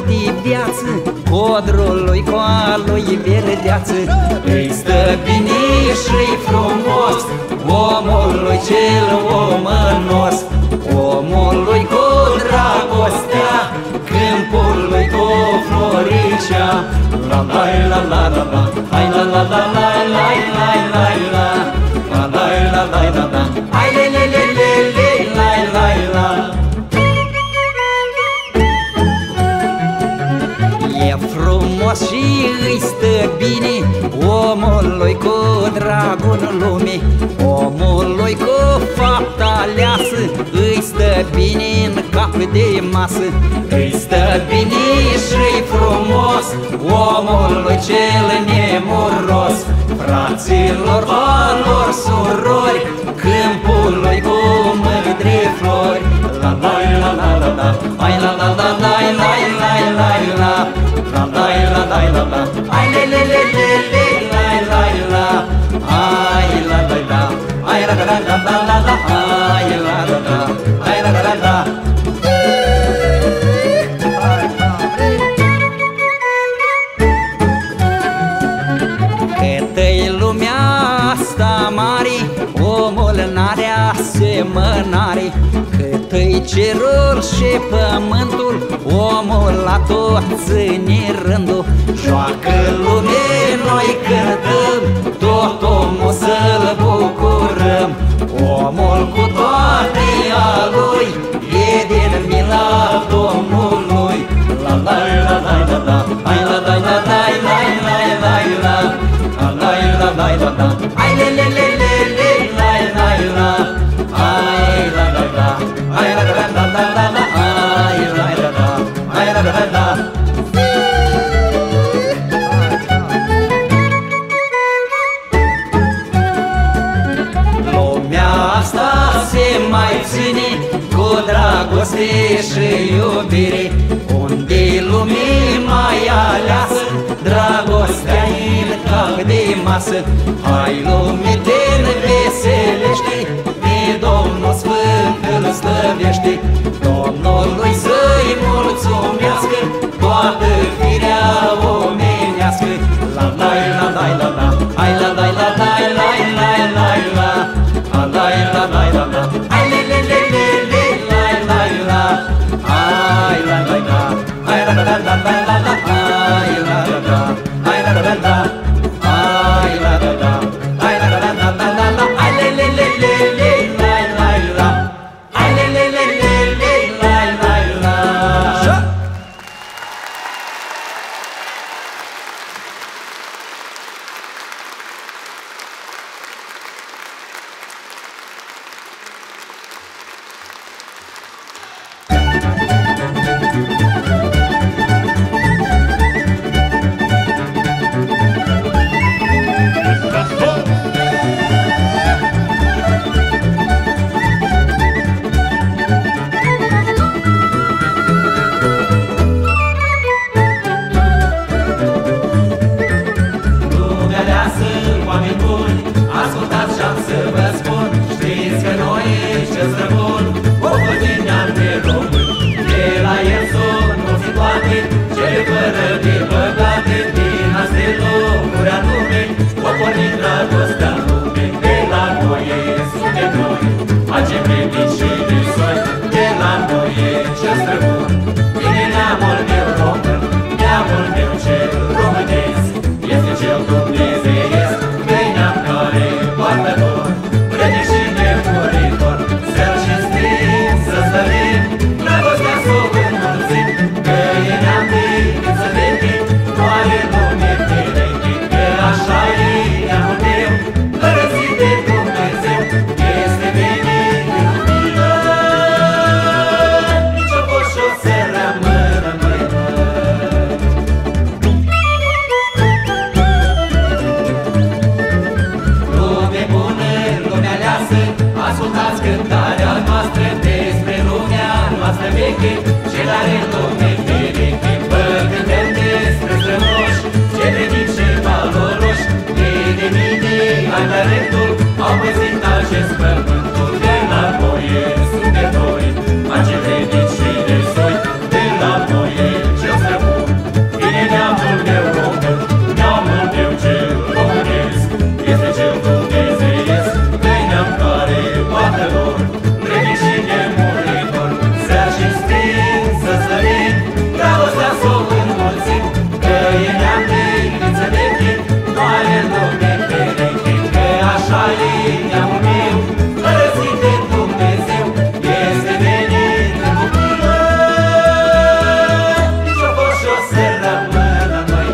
de viață, codrului cu a lui verdeață. Îi stă bine și-i frumos, omului cel omănos, omului cu dragostea, câmpului cu floricea. La la la la la la, hai la la la la la la la la, la la la la la la, hai le le le le le la la la. E frumos și îi stă bine omului cu dragul lumii, omului cu fapta aleasă, îi stă bine în cap de masă. Îi stă bine și-i frumos omului cel nemuros, fraților, valori, surori, câmpului cu mândre flori. La la la la la la, hai la la la la la la la la, la la la la la la, hai le le le le le la la la, hai la la la, hai la la la la la la, hai la la la, hai la la la. Câtă-i lumea asta mare, omul n-are asemănare. Cât-i cerul și pământul, omul la tot ține rândul. Joacă lume, noi cântăm, tot omul să-l bucurăm. Omul cu toate a lui e din mila Domnului. La la la la la la, hai la la la la la la la la, la la la la la la, hai le le le le le la la la, hai la la la, hai la la la la la la, hai la la la, hai la la la. Lumea asta se mai ține cu dragoste și iubire, unde-i lumii mai aleasă, dragostea în cap de masă. Hai lume, te înveselește, pe Domnul Sfânt îl slăvește, Domnului să-i mulțumească toată firea omenească. La la la la la la, hai la la la la la la la la, la la la la la la, hai le le le le le la la la, hai la la la, hai la la la la la la, hai la la la, hai la la la la, hai la la la, hai la la la la la la, hai le le le le le la la la, hai le le le le meu român, neamul meu cel românesc, este cel dumnezeiesc, de-ai neam care poate lor, dreptic și nemuritor, să cinstim, să slăvim, dragostea s-o înmulțim, că e neam de viță de chin, nu are loc de pereche, că așa e neamul meu, părăsit de Dumnezeu, este venit în copilă, nici-o fost și o să rămână noi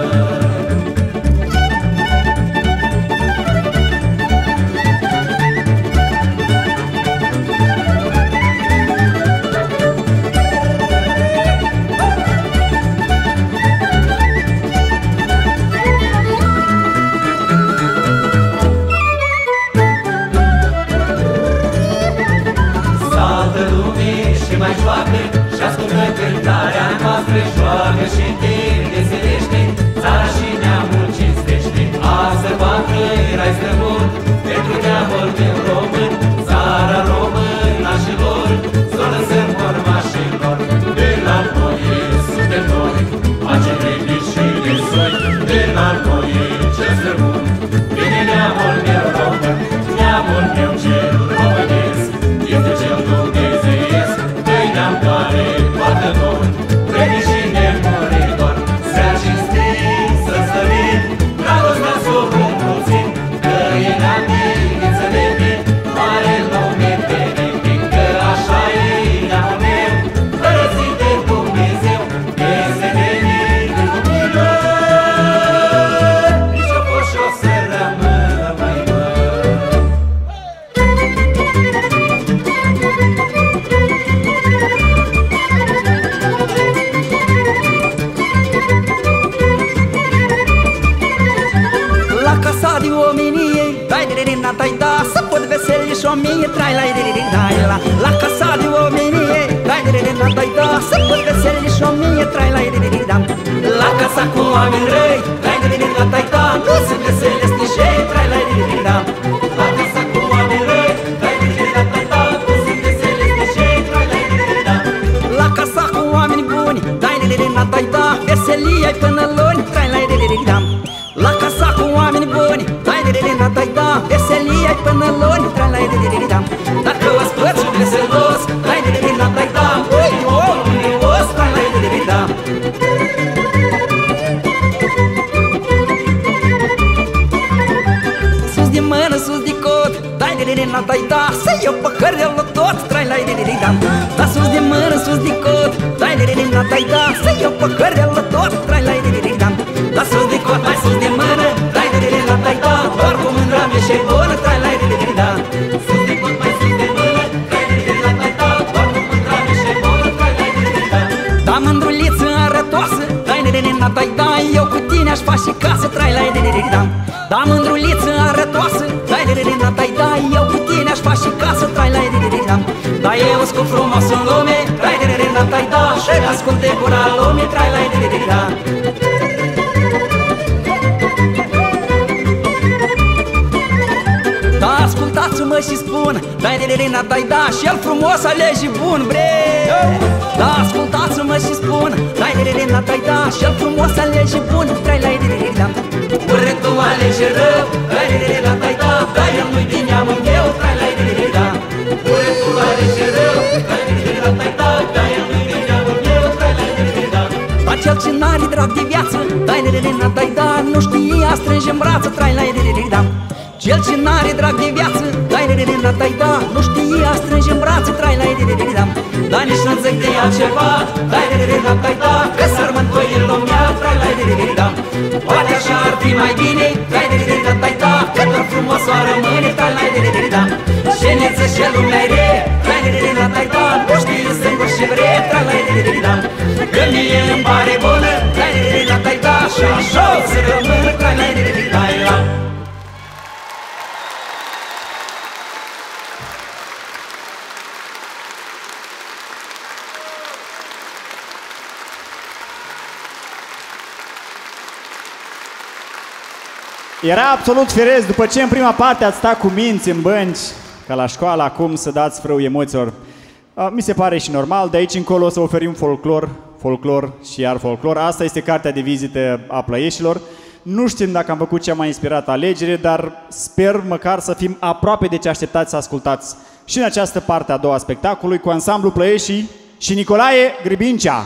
Saltă lumii și mai joacă și ascultă cântarea noastră, joacă și te veselește, țara și neamul cinstește. Azi sărbată erai străbun pentru neamul meu român, țara românașilor, s-o lăsăm urmașilor. De la noi suntem noi, facem replici și de soi, de la noi cel străbun, vine neamul meu român, neamul meu cel românesc, este cel dumnezeiesc, de-ai neam care poartă dor, vrenic și nemuritor, să-l cinstim, să-l slăvim, dragostea s-o înmulțim, că e neam de viță de plin, mare lume pereche, că așa e neamul meu, părăsit de Dumnezeu, este venit în copilă, nici-o fost și o să rămână mai mult. La casa de omeniei, dai de rina, dai da, să pot veseli și o mie, trai la dai la. La casa de omeniei, dai de rina, dai da, să pot veseli și o mie, trai la da. La casa cu oameni răi, dai de rina, dai da, nu se veselesc nici ei, trai la da. La casa cu oameni răi, dai de rina, dai da, nu se veselesc nici ei, trai la da. La casa cu oameni buni, dai de rina, dai da, veselia-i până luni, trai la da. La casa cu oameni buni, dai de rina, dai da, veselia-i până luni, trai la da. Dacă o spărți veselos, dai de rina, dai da, ui, omul os, trai la da. Sus de mână, sus de cot, dai de rina, dai da, să iau păcărele tot, trai la da. Da sus de mână, sus de cot, dai de rina, dai da, să iau păcărele tot, trai la da. Da sus de cot, mai sus de mână, dai de rina, dai da, doar cu mândra mea și bună, trai la da. Sus de cot, mai sus de mână, dai de rina, dai da, doar cu mândra mea și bună, trai la da. Da mândruliță arătoasă, dai de rina, dai da, eu cu tine aș face casă, trai la da. Da mândruliță arătoasă, dai de rina, dai da, eu cu tine aș face casă, trai la da. Da eu cu frumos în lume, dai de rina, dai da, și ascult de gura lume, trai la da. Da, ascultați-mă și spun, dai de rina, dai da, și el frumos alege bun, bre. Da, ascultați-mă și spun, dai de rina, dai da, și el frumos alege bun, trai la da. Urâtul alege rău, dai de rina, dai da, dar el nu-i din neamul meu, trai la da. Urâtul alege rău, dai de rina, dai da, dar el nu-i din neamul meu, trai la da. Dar cel ce n-are drag de viață, dai de rina, dai da, nu știa strânge în brață, trai la da. Cel ce n-are drag de viață, dai de rina, dai da, nu știa strânge în brață, trai la da. Dar nici nu zic de altceva, dai de rina, dai da, că s-ar mântui în lumea, trai la da. Poate așa ar fi mai bine, dai de rina, dai da, că doar frumos o rămâne, trai la da. Și neță și lumea re, dai de rina, dai da, nu știi singur și vre, trai la da. Că mie îmi pare bună, dai de rina, dai da, și așa o să rămână, trai la da. Era absolut firesc, după ce în prima parte ați stat cu minți în bănci, ca la școală, acum să dați frâu emoțiilor. Mi se pare și normal, de aici încolo o să oferim folclor folclor și iar folclor. Asta este cartea de vizită a Plăieșilor. Nu știm dacă am făcut cea mai inspirată alegere, dar sper măcar să fim aproape de ce așteptați să ascultați și în această parte a doua a spectacolului cu ansamblu Plăieșii și Nicolae Gribincea.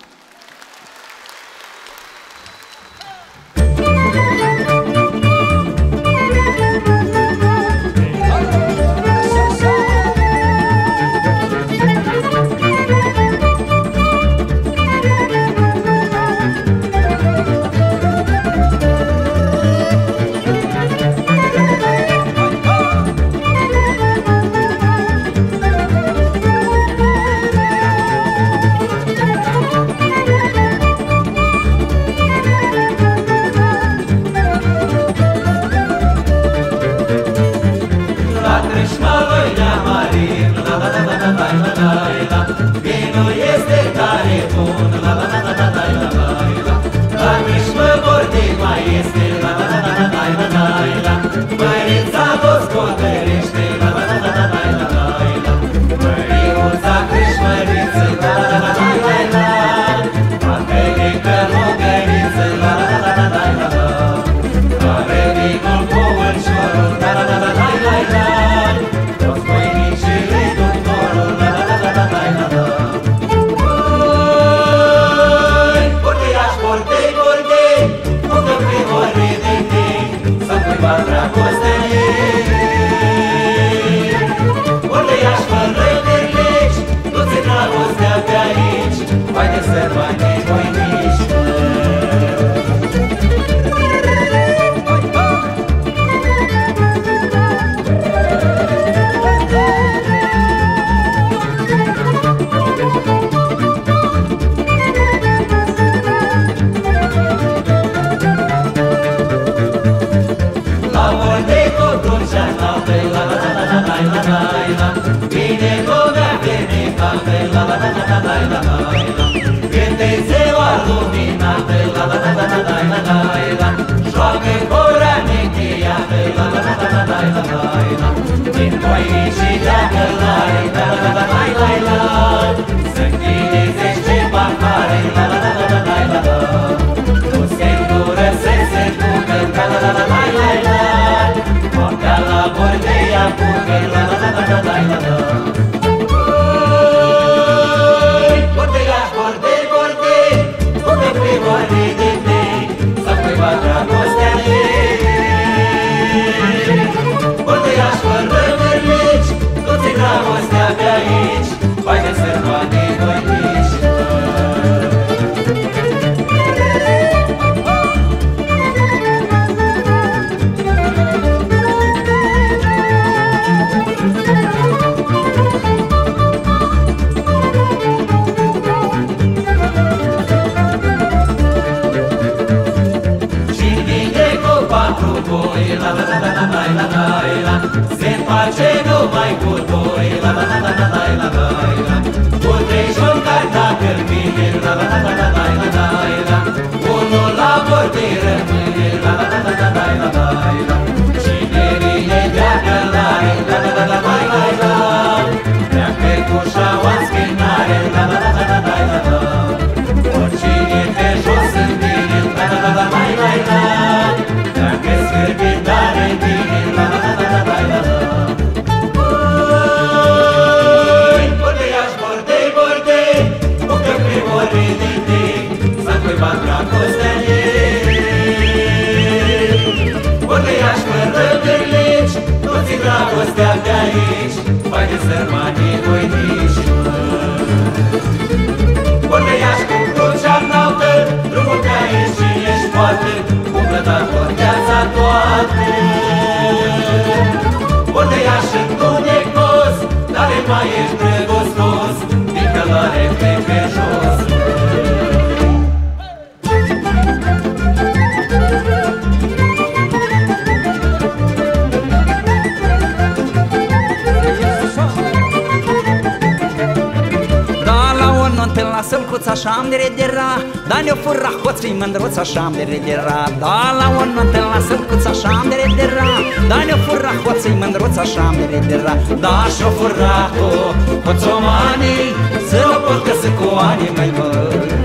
Așa-mi redera, dar ne-o furra hoții mândruț, așa-mi redera. Da, la un mântă la sălcuț, așa-mi redera, dar ne-o furra hoții mândruț, așa-mi redera. Da, și-o furra cu hoțomanii, să-l pot găsi cu ani mai măi.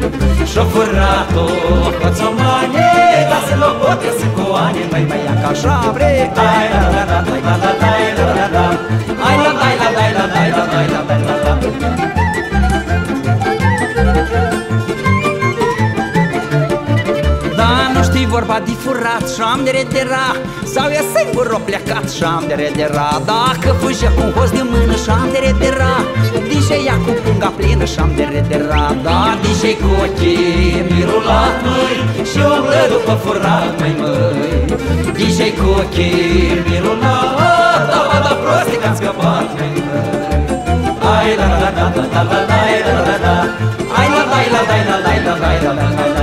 Și-o furat-o hoțomane, dar să locotesc cu ani, măi, măi, ia ca așa vrei. Ai la la la la la la la la la la, ai la la la la la la la la la la la. Da, nu știi vorba de furat și-am de redera, sau e singur o plecat și-am de redera. Dacă fugea cu un hoț de mână și-am de redera, dice ia cu punga plină și-am de redera. Da, dice cu ochii mirulat, măi, și umblă după furat, măi, măi. Dice cu ochii mirulat, da, ba, da, proste că-am scăpat, măi, măi. Ai la la la la la la la la la la, ai la la la la la la la la la la la.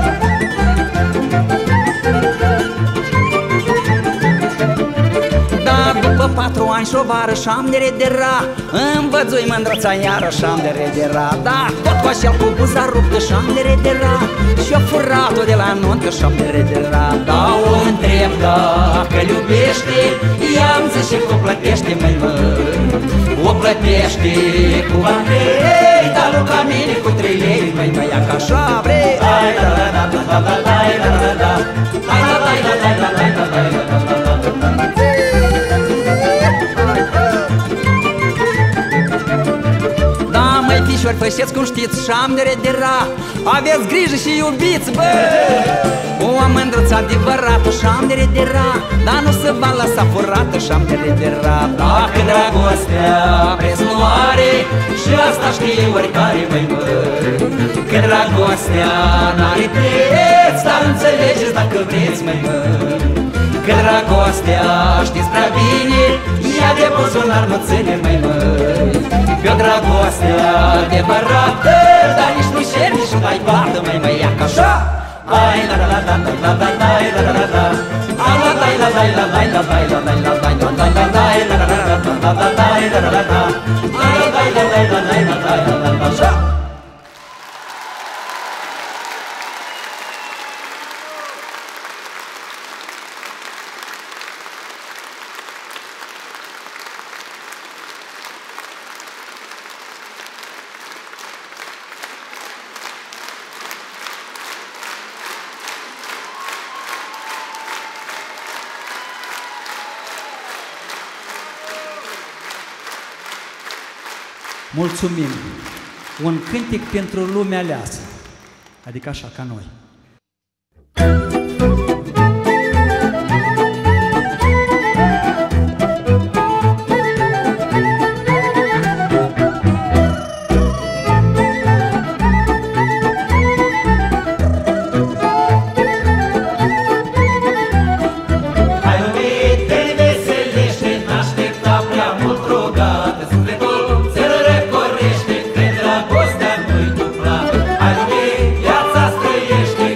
După 4 ani și o vară și-am de redera, îmi văzui mândrăța iară și-am de redera. Da, tot cu așa cu buza ruptă și-am de redera, și-o furat-o de la nuntă și-am de redera. Da, o întreb dacă-l iubește, i-am zis și cu plătește, măi, măi. O plătește cu bani grei, dar nu ca mine cu 3 lei, măi, măi, ia ca așa vrei. Ai la la la la la la la la la la, ai la la la la la la la la la la. Fișori, fășeți cum știți și-am de redera, aveți grijă și iubiți, bă! O mândruță adevărată și-am de redera, dar nu se va lăsa furată și-am de redera. Dacă dragostea preț nu are, și asta știe oricare, măi, măi. Că dragostea n-are preț, dar înțelegeți dacă vreți, măi, măi. Că dragostea știți prea bine, ea de buzunar nu ține, măi, măi. Că dragostea adevărată, dar nici nu șeri, nici nu dai bată, măi, măi, ia ca așa. Ai la la la la la la la la la la la, ai la la la la la la la la la la la la la la la la la, ai la la la la la la la la la la, ai la la la la la la la la la la la. Mulțumim! Un cântec pentru lumea aleasă, adică așa ca noi. Viața străiește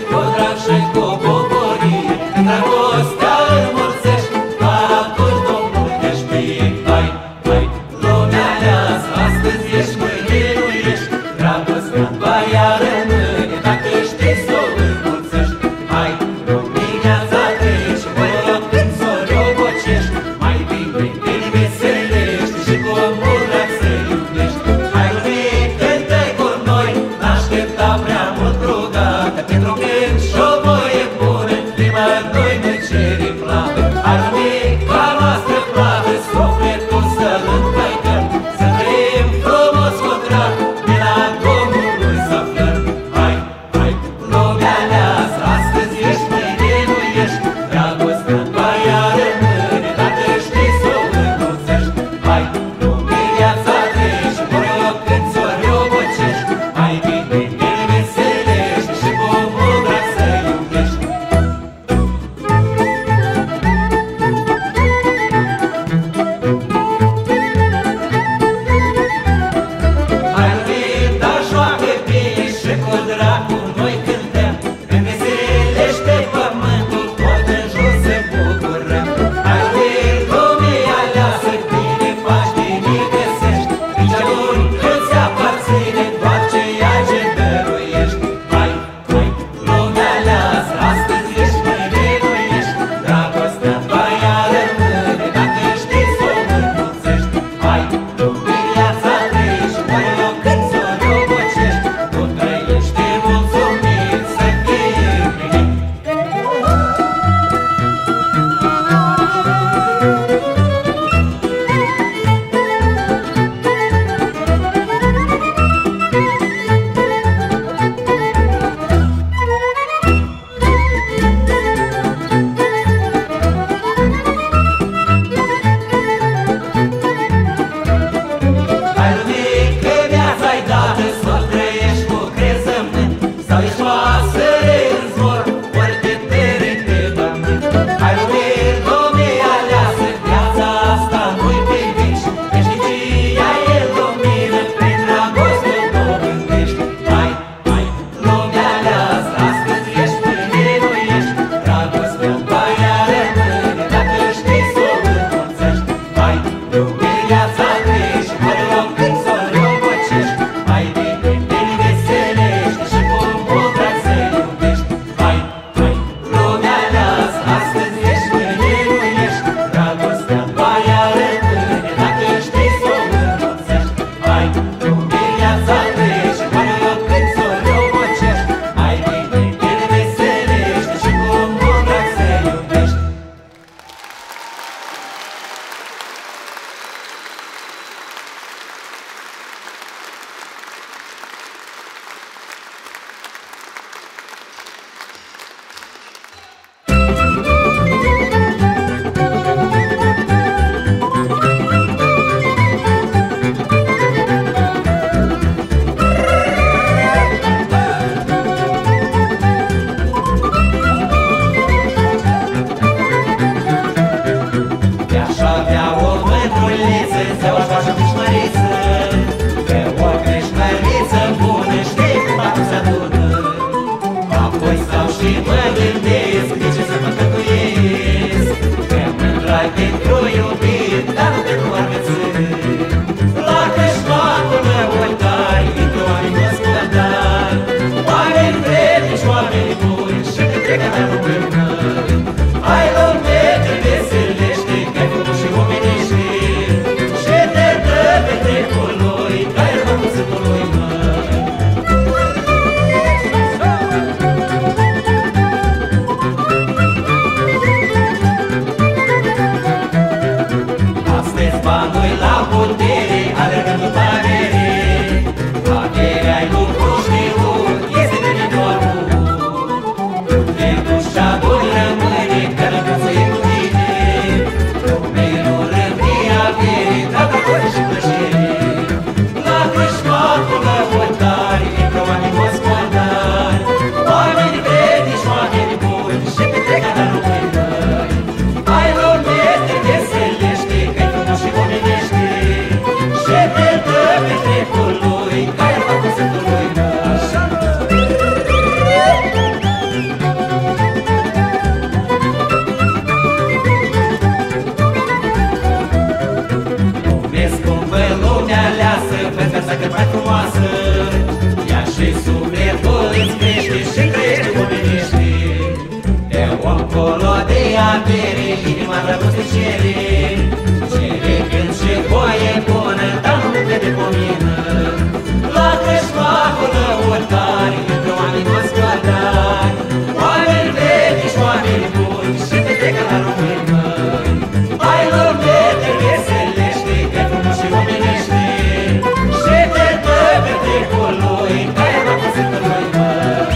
Dincolo de avere, inima dragoste cere, cere când și voie bună, dar nu vede pomină. La creștoacul lăutari, între oameni gospodari, oameni vechi și oameni buni, și petrece la români măi. Hai lume, te veselește, că frumos și omenește, și te dă petrecul lui, ca e la căsută lui măi.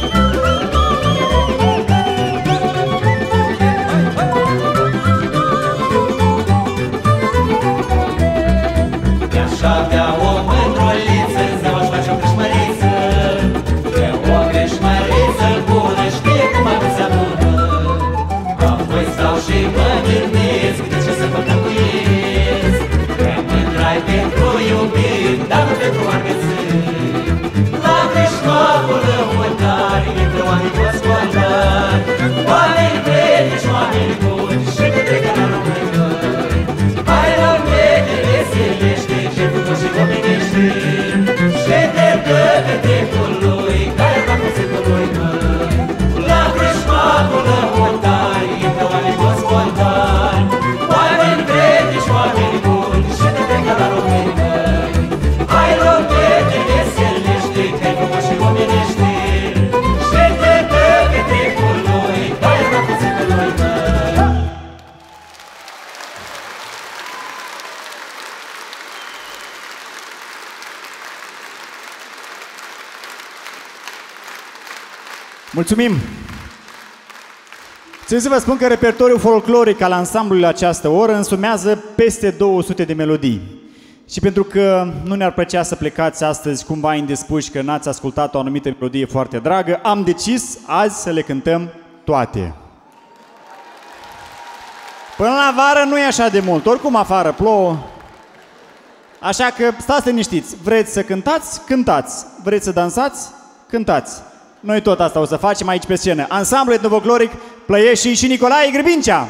Și avea o mândruliță, zeaua-și face o creșmăriță, e o creșmăriță bună, știe cum a se adună. Apoi stau și mă gândesc de ce să mă căpuiesc, că mândrai pentru iubit, dar nu pentru armețâni. La creștoacul lăutari, între oameni gospodari, oameni vrednici, oameni buni, și petrece la români măi. Hai la mine, veselește, ce frumos și omenește, și te dă petrecul lui, care va cuțitul lui măi. La creștoacul lăutari, între oameni gospodari, oameni vrednici, oameni buni, și te trecă la români măi. Hai la mine, veselește, ce frumos și omenește, și te dă petrecul lui, care va cuțitul lui măi. Mulțumim! Țin să vă spun că repertoriul folcloric al ansamblului la această oră însumează peste 200 de melodii. Și pentru că nu ne-ar plăcea să plecați astăzi cumva indispuși că n-ați ascultat o anumită melodie foarte dragă, am decis azi să le cântăm toate. Până la vară nu e așa de mult, oricum afară plouă. Așa că stați liniștiți, vreți să cântați? Cântați. Vreți să dansați? Cântați. Noi tot asta o să facem aici pe scenă. Ansamblul etnofolcloric Plăieșii și Nicolae Grbincea.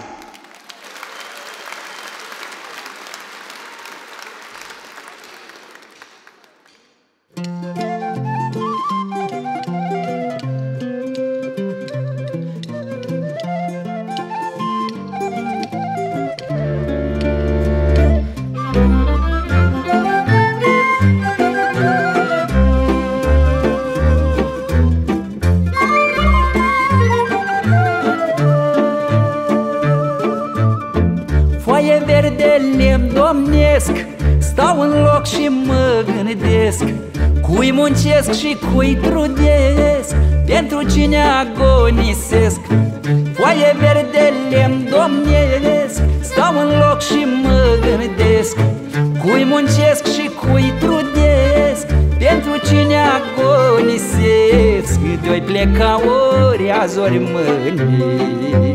Stau în loc și mă gândesc, cui muncesc și cui trudesc, pentru cine agonisesc. Foaie verde lemn domnesc, stau în loc și mă gândesc, cui muncesc și cui trudesc, pentru cine agonisesc. De-oi pleca ori azi ori mâine,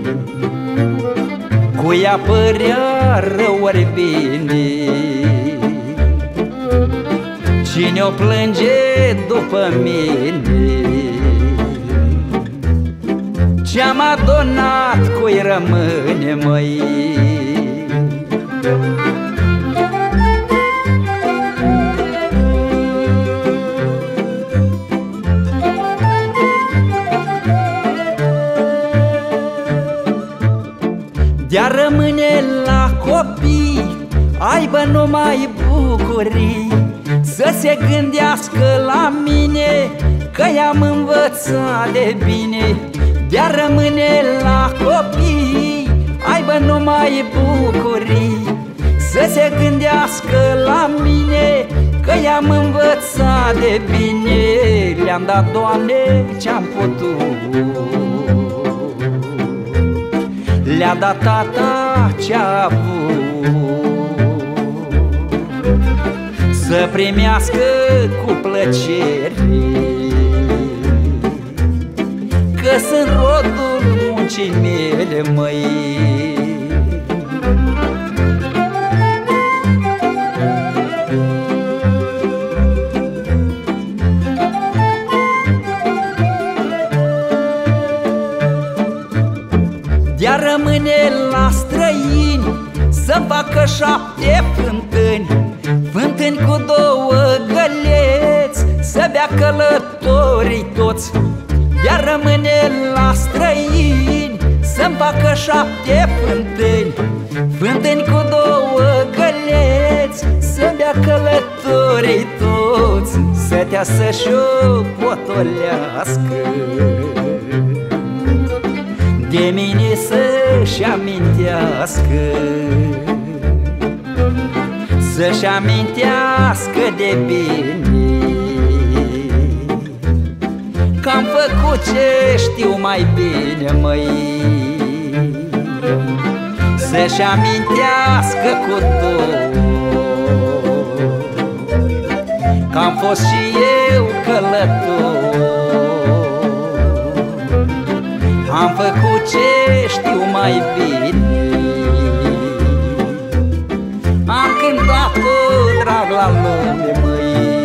cui apărea rău ori bine, cine o plânge după mine, ce-am adunat cui rămâne măi. De-a rămâne la copii, aibă numai bucurii, să se gândească la mine, că i-am învățat de bine. De-a rămâne la copii, aibă numai bucurii, să se gândească la mine, că i-am învățat de bine. Le-am dat, Doamne, ce-am putut, le-a dat tata ce-a avut, să primească cu plăcere, că sunt rodul muncii mele, măi. De-a rămâne la străini, să facă 7 fântâni, fântâni cu 2 găleți, să bea călătorii toți. De-a rămâne la străini, facă 7 fântâni, fântâni cu 2 găleți, să bea călătorii toți, setea să-și o potolească. De mine să-și amintească, să-și amintească de bine, că-am făcut ce știu mai bine, măi. Să-și amintească cu tot, că-am fost și eu călător. Am făcut ce știu mai bine, am cântat cu drag la lume, măi.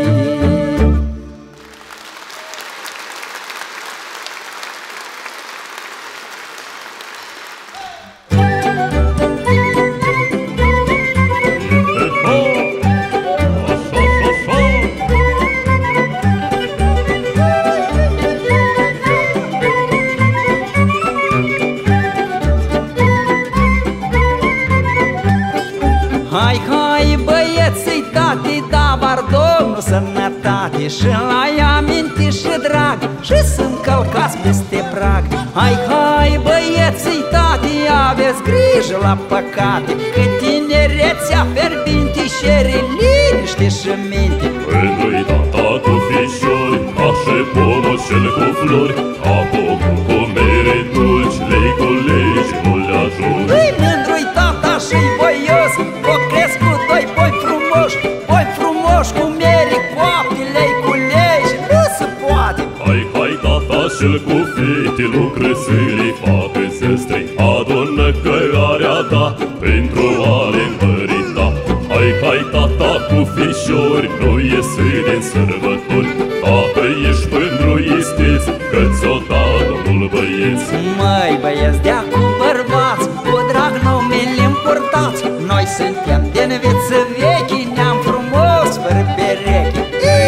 Hai, hai, băieți-i tati, davar Domnul sănătate, și la-i aminte și drag, și să-mi călcați peste prag. Hai, hai, băieți-i tati, aveți grijă la păcate, că tinerețea fierbinte și liniște și minte. Pentru-i tata cu fișori, ca și pomoșel cu flori, acum cu mere dulci, lei cu lei și nu le ajung. Îi mândru-i tata și-i voios, o cresc cu 2 boi frumoși cu mere coapte, lei cu lei și nu se poate. Hai, hai, tata și-l cu fete, lucră să-i facă zestre, adună cărarea ta pentru a le împărita. Hai, hai, tata cu fișori, nu iese din sărbători, tată ești mândru isteț, că ți-o da domnul băieț. Măi băieți, dea cu bărbați, cu drag numele împurtați, noi suntem din viță vechi, ne-am frumos fără perechi.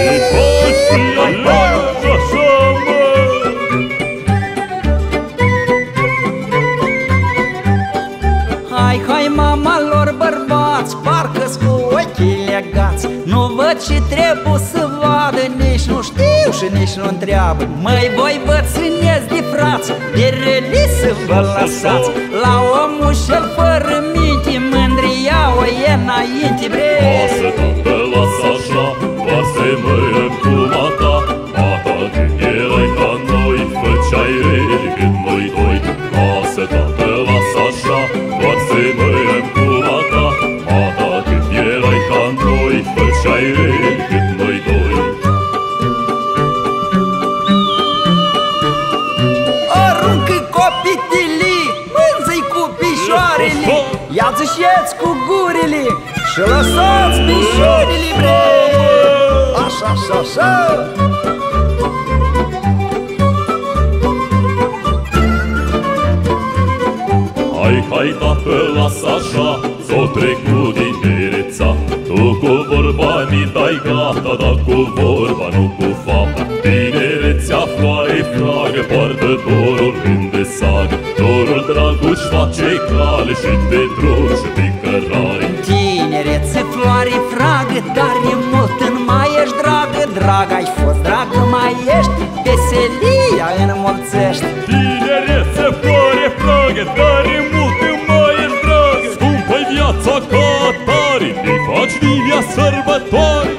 Hai, hai, mama lor bărbați, parcă-s cu ochii legați, nu văd ce trebuie să vadă, nici nu știu și nici nu întreabă. Măi, voi bățâneți de frați, de rele să vă lăsați, la omul și-l fără minte, mândria o e înainte, bre. Lasă, tată, lasă așa, doar să-i mărăm cu mata, mata când erai ca noi, făceai rele cât noi doi. Lasă, tată, lasă așa, doar să-i mărăm cu mata, mata când erai ca noi, făceai rele cât noi doi. Aruncă-i copitilii, mânză-i cu pișoarele, ia-ți și-eți cu gurile și lăsați pișoarele, bre. Așa, așa, așa. Hai, hai, tată, lasă așa, s-o trecut tinereța, tu cu vorba mi dai gata, dar cu vorba, nu cu fapta. Tinerețea floare fragă, poartă dorul când de sagă, dorul draguș face cale și pe drum și pe cărare. Tinerețe, floare fragă, dar e mult în mai ești dragă, drag ai fost, dragă mai ești, veselia înmulțești. Tinerețe, floare fragă, dar e mult în mai ești dragă, scumpă-i viața ca atare, te faci nimia sărbătoare.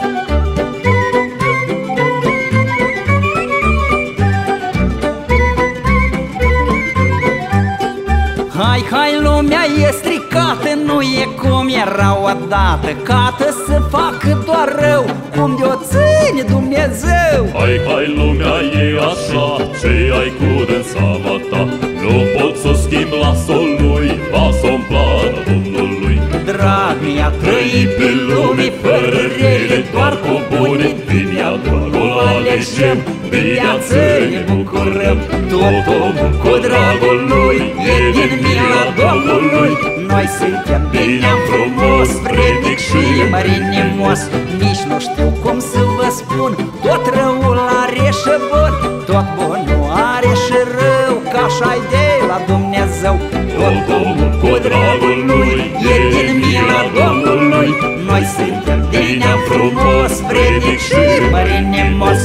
Hai, hai, lumea e stricată, nu e cum era odată, cată să facă doar rău, cum de-o ține Dumnezeu. Hai, hai, lumea e așa, ce ai cu dânsama ta, nu pot să schimb, las-o lui, las-o-n plană Domnului. Drag mi-a trăit pe lume fără rele, doar cu bune, bine-a dragul alegem, viață ne bucurăm. Tot omul cu dragul lui e din mila Domnului, noi suntem bine-am frumos, vrednic și mărinimos. Nici nu știu cum să vă spun, tot răul are și bun, tot bunul are și rău, ca așa-i de la Dumnezeu. Tot omul cu dragul lui e din mila Domnului. Noi suntem din neam frumos, vrednic și mărinimos.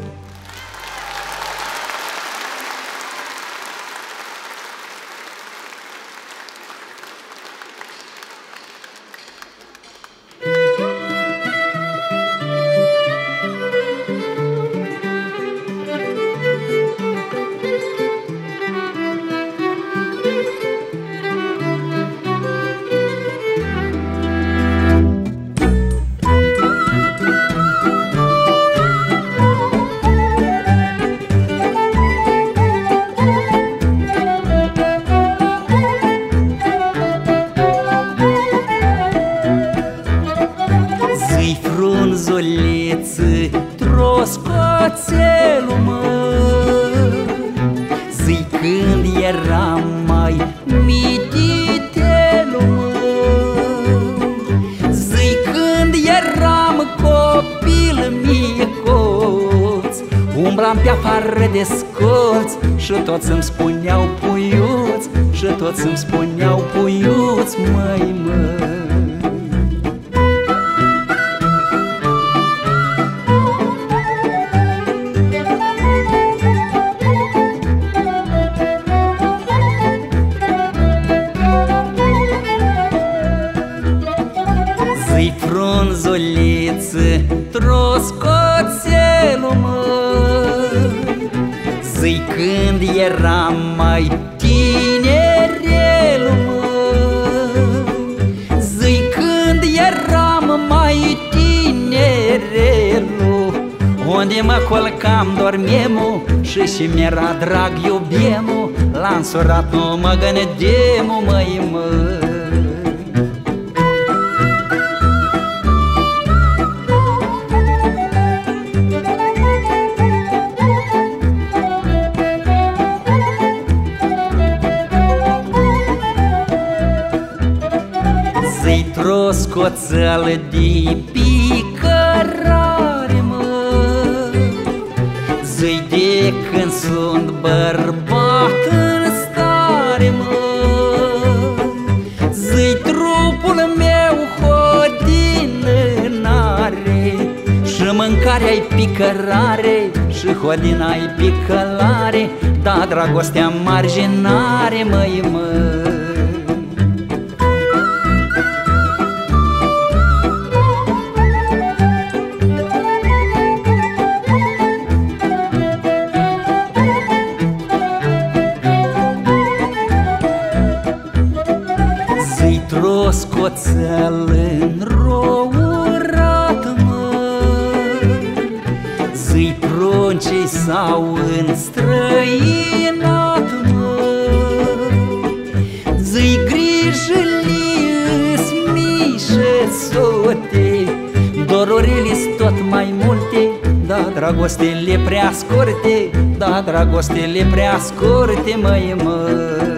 Troscoțelul, măi, zi când eram mai mititelul, măi, zi când eram copil micuț, umblam pe afară de scolț și toți îmi spuneau puiuț, și toți îmi spuneau puiuț, măi, măi. Zi frunzuliță, troscoțelul, măi, zi când eram mai tinerelul, măi, zi când eram mai tinerelul, unde mă colcam dormemu și mi-era drag iubemu, la însurat nu mă gândemu, măi, măi. Zi troscoțel de picărare, măi, zi de când sunt bărbat în stare, măi, zi trupul meu hodină-n-are și mâncarea-i picărare și hodina-i picălare, da dragostea marginare, măi, măi. Troscoțel înrourat, măi, zi pruncii s-au înstrăinat, măi, zi grijile-s mișe sote, dorurile-s tot mai multe, da dragostele prea scurte, da dragostele prea scurte, măi, măi.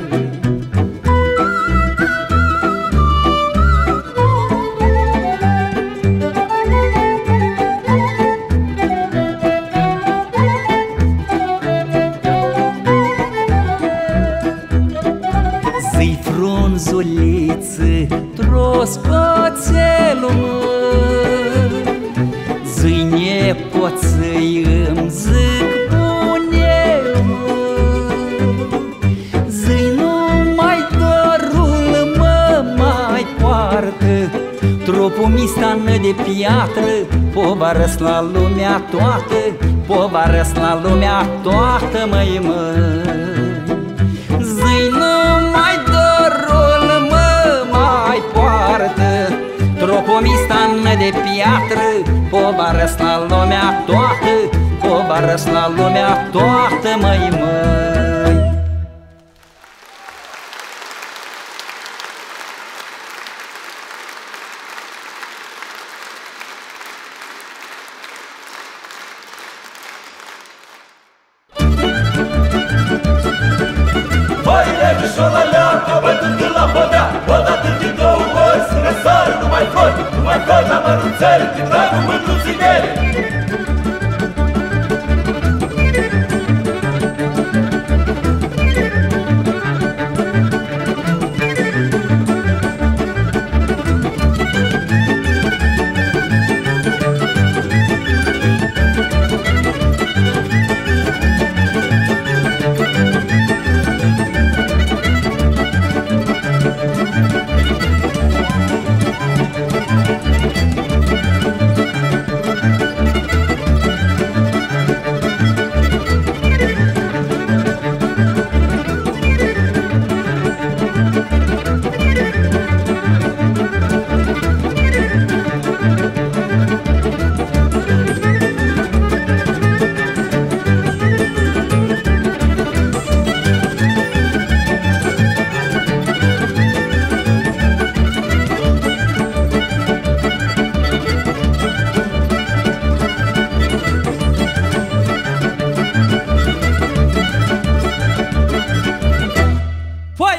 Zi frunzuliță, troscoțelul, măi, zi nepoții îmi zic bunel, măi, zi numai dorul mă mai poartă, trupul mi stană de piatră, povară-s la lumea toată, povară-s la lumea toată, măi, măi. Zi numai dorul mă mai poartă, trupul mi stană de piatră, povară-s la lumea toată, povară-s la lumea toată, măi, măi.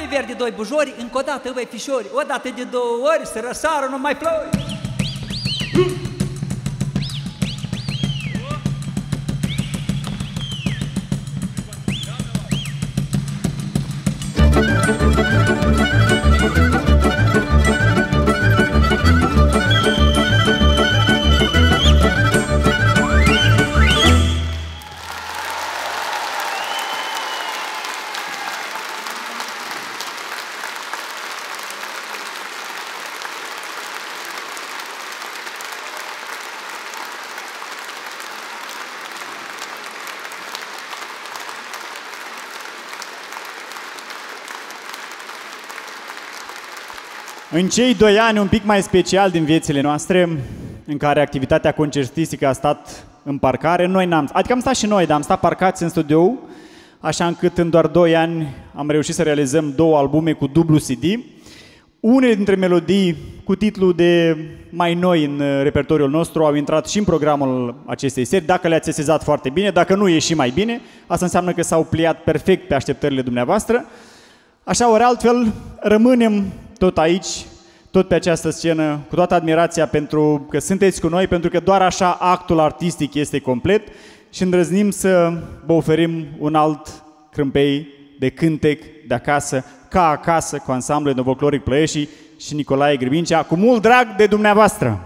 Doi verdi, doi bujori, încă o dată, băi fișori, o dată de două ori, să răsară numai flori. În cei 2 ani un pic mai special din viețile noastre, în care activitatea concertistică a stat în parcare, adică am stat și noi, dar am stat parcați în studio, așa încât în doar 2 ani am reușit să realizăm 2 albume cu dublu CD. Unele dintre melodii cu titlul de mai noi în repertoriul nostru au intrat și în programul acestei serii, dacă le-ați sesizat foarte bine, dacă nu e și mai bine, asta înseamnă că s-au pliat perfect pe așteptările dumneavoastră. Așa ori altfel, rămânem tot aici, tot pe această scenă, cu toată admirația pentru că sunteți cu noi, pentru că doar așa actul artistic este complet și îndrăznim să vă oferim un alt crâmpei de cântec de acasă, ca acasă, cu ansamblul Novocoloric Ploieștii și Nicolae Gribincea, cu mult drag de dumneavoastră!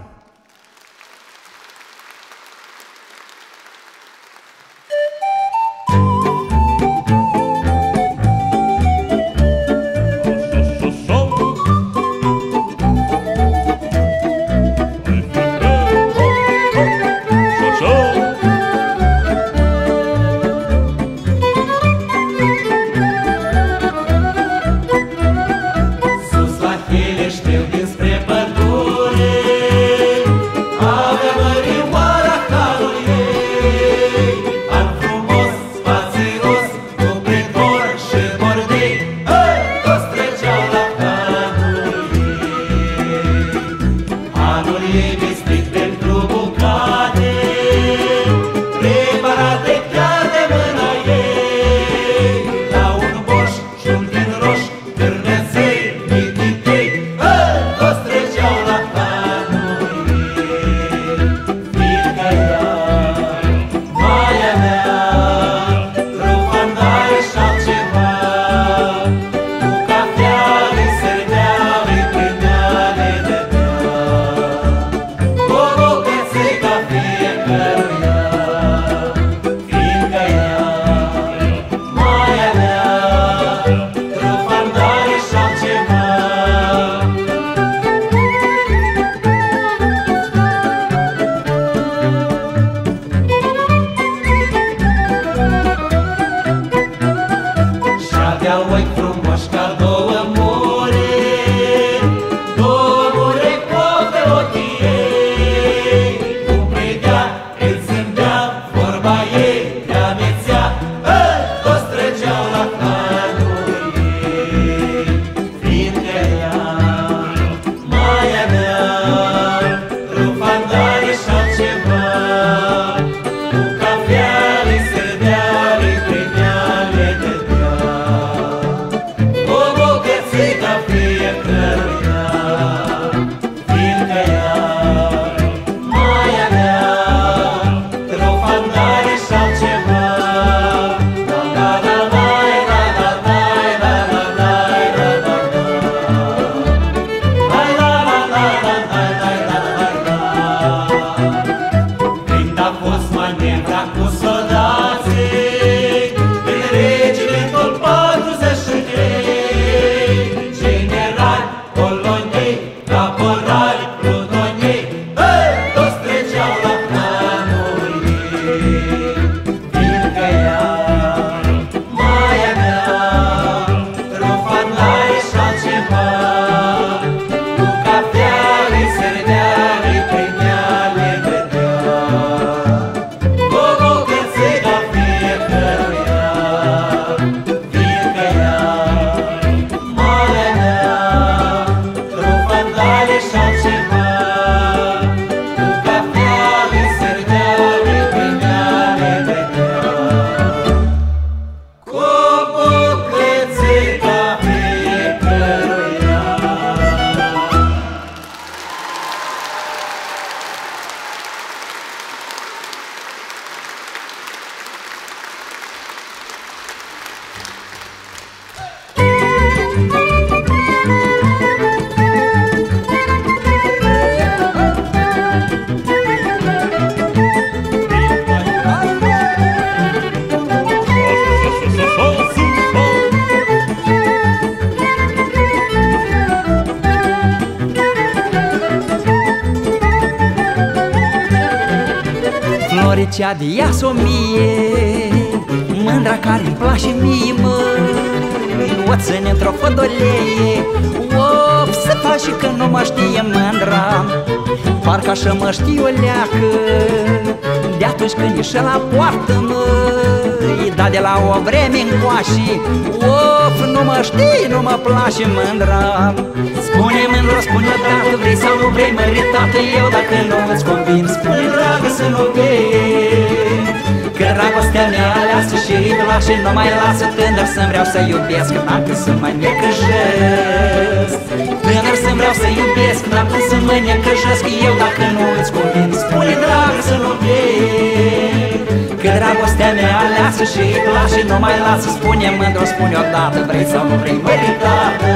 cea de ea s-o mie, mândra care-mi place mie, măi, o ține într-o fădolie. Of, să faci și că nu mă știe mândra, parcă așa mă știe o leacă, de atunci când ieși la poartă, măi, dar de la o vreme încoași. Of, nu mă știi, nu mă place mândra. Spune mândru, spune odată, vrei sau nu vrei, măritată eu dacă nu îți convin. Spune dragă să nu vrei, că dragostea mea aleasă și place nu mai lasă. Tânăr să-mi vreau să iubesc, n-am când să mă necăjesc. Tânăr să-mi vreau să iubesc, n-am când să mă necăjesc eu dacă nu îți convin. Spune dragă să nu vrei, că dragostea mea aleasă și îi place nu mai lasă. Spune mândru, spune odată, vrei sau nu vrei, măritată.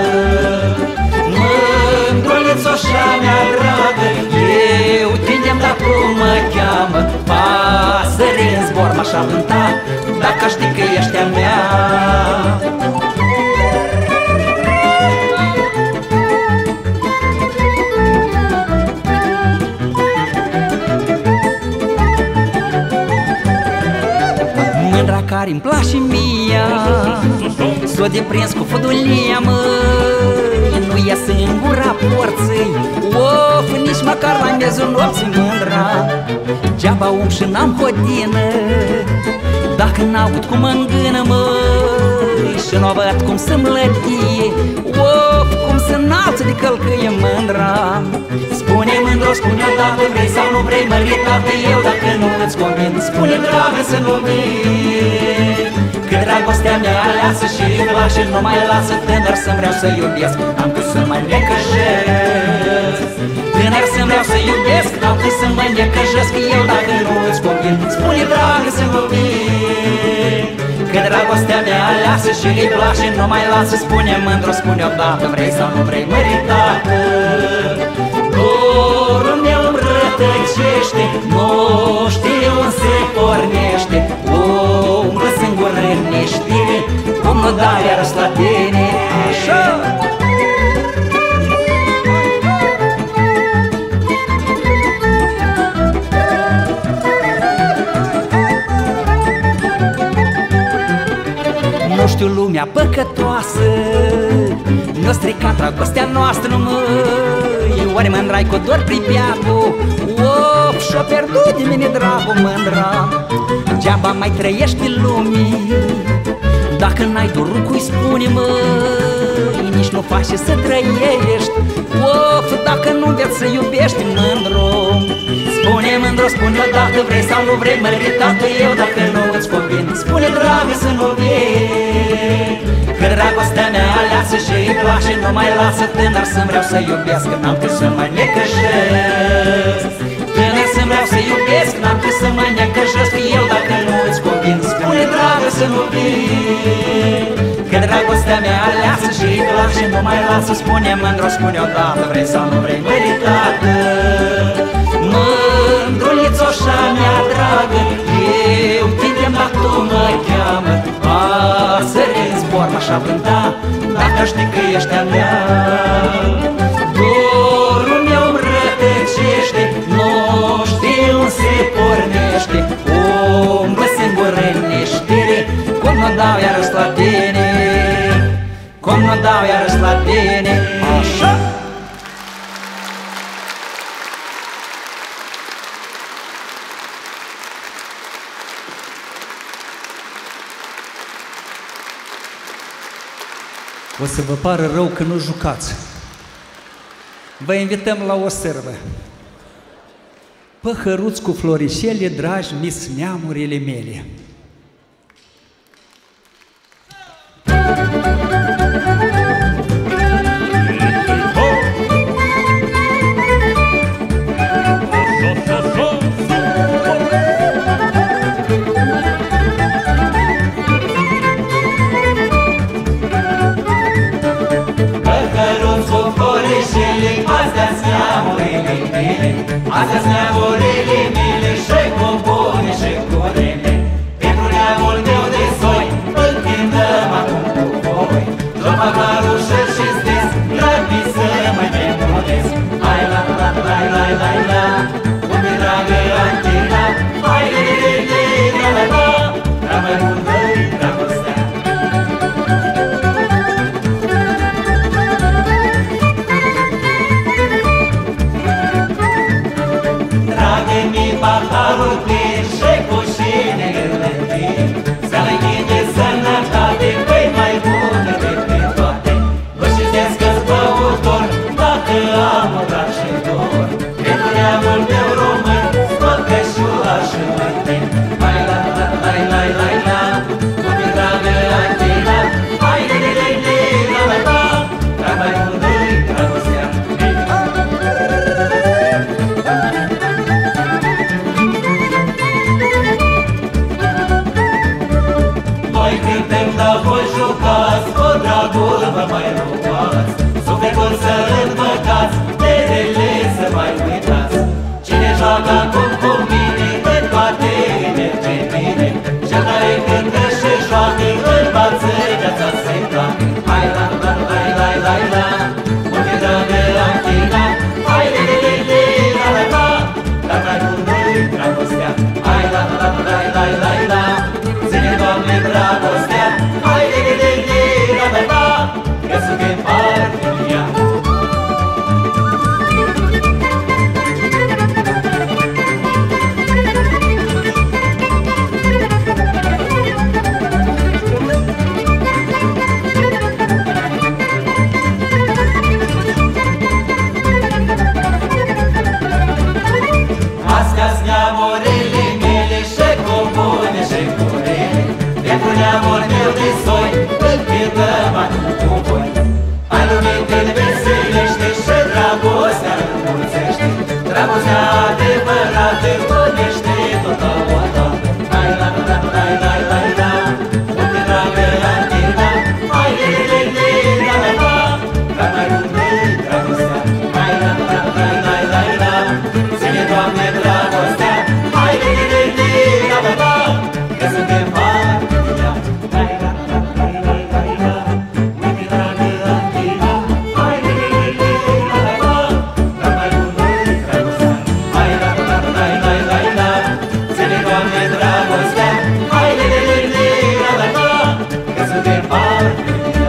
Mândrulițoșa mea dragă, eu tine-am dat cum mă cheamă. Pasăre în zbor m-aș avânta dacă știi că ești a mea. Mândra care-mi place mie, s-o deprins cu fădulia, măi, nu iese în gura porții. Of, nici măcar la miezul nopții mândra, geaba um și n-am hodină, dacă n-aud cum mă-ngână, măi, și n-o văd cum se mlătie. Of, cum se înalță de călcâie mândra. Spune mândru, spune odată, vrei sau nu vrei, măritată eu dacă nu îți convin. Spune dragă să nu vrei, că dragostea mea aleasă și îi place nu mai lasă. Tânăr să-mi vreau să iubesc, n-am când să mă necăjesc. Tânăr să-mi vreau să iubesc, n-am când să mă necăjesc eu dacă nu îți convin. Spune dragă să nu vrei, că dragostea mea aleasă și îi place nu mai lasă. Spune mândru, spune odată, vrei sau nu vrei, măritată. Dorul meu îmi rătăcește, nu știu unde se pornește. Umblă singur în neștire, cum nu dau iarăși la tine. Așa! Nu știu lumea păcătoasă, n-o strica dragostea noastră, măi, ori mândrai cu dor pribeagul. Of, și-o pierdut de mine dragul mândra. Geaba mai trăiești lumii, dacă n-ai dorul cui spune, măi, nici nu faci să trăiești. Of, dacă nu înveți să iubești mândru. Spune mândru, spune odată, vrei sau nu vrei, măritată eu dacă nu îți convin. Spune dragă să nu vrei, că dragostea mea aleasă și îi place nu mai lasă. Tânăr să-mi vreau să iubesc, n-am când să mă necăjesc. Tânăr să-mi vreau să iubesc, n-am când să mă necăjesc eu dacă nu îți convin. Spune dragă să nu vrei, că dragostea mea aleasă și îi place nu mai lasă. Spune mândru, spune odată, vrei sau nu vrei, măritată. Mândrulițoșa mea dragă, eu tine-am dat tu mă cheamă. Pasăre în zbor m-aș avânta dacă știi că ești a mea. Dorul meu îmi rătăcește, nu știu unde se pornește. Umblă singur în neștire, cum nu dau iarăși la tine, cum nu dau iarăși la tine. Așa! O să vă pară rău că nu jucați. Vă invităm la o servă. Păhăruți cu florișele, dragi mis neamurile mele. Astea-s neamurile mele, și-i cu bune și cu rele. Pentru neamul meu de soi, îl cântăm acum cu voi. Joc paharușă și-s des, grăbi să mai demodez. Hai la la la la la la, unde dragă Antina, hai de capul vă mai rupați, sufletul să-l împăcați, de rele să mai uitați. Cine joacă acum cu mine, în toate merge bine, cel care cântă și joacă, învață viața să-i placă. Hai la la la la la la, unde dragă Anchina, hai le le le la la la, dar mai mult dragostea. Hai la la la la la la, ține Doamne dragostea. Hai le le le la la la, că suntem parte din ea. Astea-s neamorele mele și comune și curele, pentru neamul meu de soi, îl cântăm acum cu voi. Hai lumii te-l veselește și dragostea înmulțește, dragostea adevărată unește totodată. Hai la la la la la la, unde dragă Anchina, hai le le le la la la, dar mai mult dragostea. Hai la la la la la la, ține Doamne dragostea. Hai le le le la la la, că suntem parte din ea. Hai la la la la la la, unde dragă Anchina, hai le le le la la la, dar mai mult dragostea. Hai la la la la la la, ține Doamne dragostea. Hai le le le la la la, că suntem parte din ea.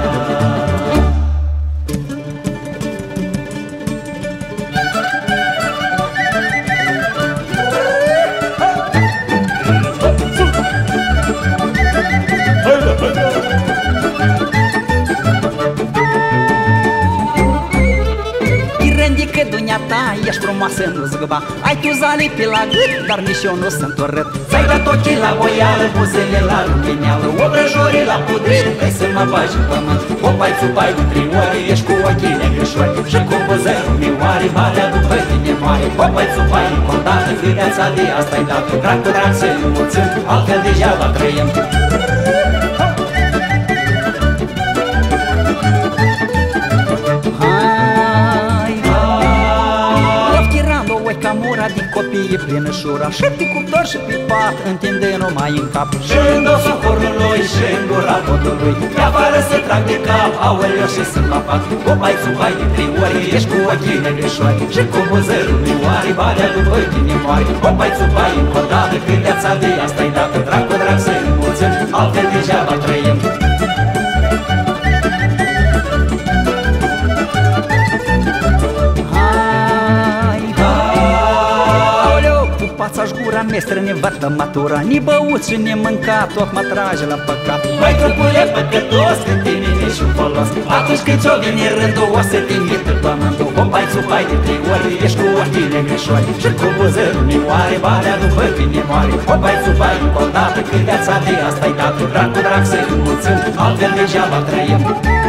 Că dumneata ești frumoasă în zgâba, ai tu zale pe la gât, dar nici eu nu sunt urât. Ți-ai dat ochii la voială, buzele la lumineală, obrăjorii la pudrire, vrei să mă bagi în pământ. Opai țupai de 3 ori, ești cu ochii negrișori și cu buzărul mioare, marea după tine moare. Opai țupai încă o dată, că viața de asta-i dată, drag cu drag să-i înmulțim, altfel degeaba trăim. Camura din copiii plină șura, și pe cuptor și pe pat, întinde numai în cap. Și în dosul cornului și în gura codului, pe afară se trag de cap, aoleu și sunt la pat. Opai țupai de 3 ori, ești cu ochii negrișori și cu buzărul mioare, valea după tine moare. Opai țupai încă o dată, că viața de asta-i dată, drag cu drag să-i înmulțim, altfel degeaba trăim. Fața-și gura, mestre, ne vătă matura, ni băut și ne mâncat, tot mă trage la păcat. Mai trupule păcătos, că tine nici un folos, atunci când ți-o vine rândul, o să te invit pe pământul. Opai țupai de 3 ori, ești cu ochii negrișori și cu buzărul mioare, valea după tine moare. Opai țupai încă o dată, că viața de asta-i dată, drag cu drag să-i înmulțim, altfel degeaba trăim.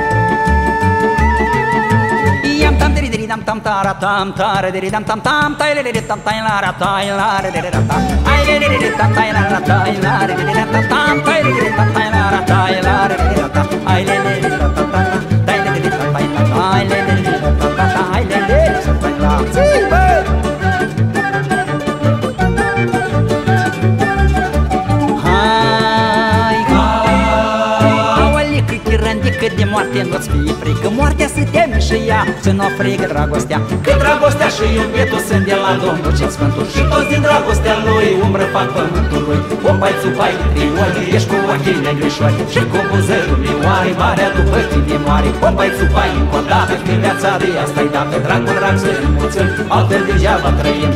Tam deri deri dam tam tara tam tara deri dam tam tam tai le deri tam tai la ra tai la re deri tam tam ai le deri tam tai la ra tai la re deri tam tam tai le deri tam tai la ra tai la re deri tam tam ai le deri tam tam tai le deri tam tai ai le deri tam tam ai le deri tam tai la cât de moarte nu-ți fie frică, moartea să teme și ea să nu frigă dragostea. Că dragostea și iubitul sunt de la Domnul cel Sfântul și toți din dragostea lui umbră fac pământul lui. Opai țupai de 3 ori, ești cu ochii negrișori și cu buzărul mioare, marea după tine moare. Opai țupai încă o dată, că viața de asta-i dată, drag cu drag să-i înmulțim, altfel degeaba trăim.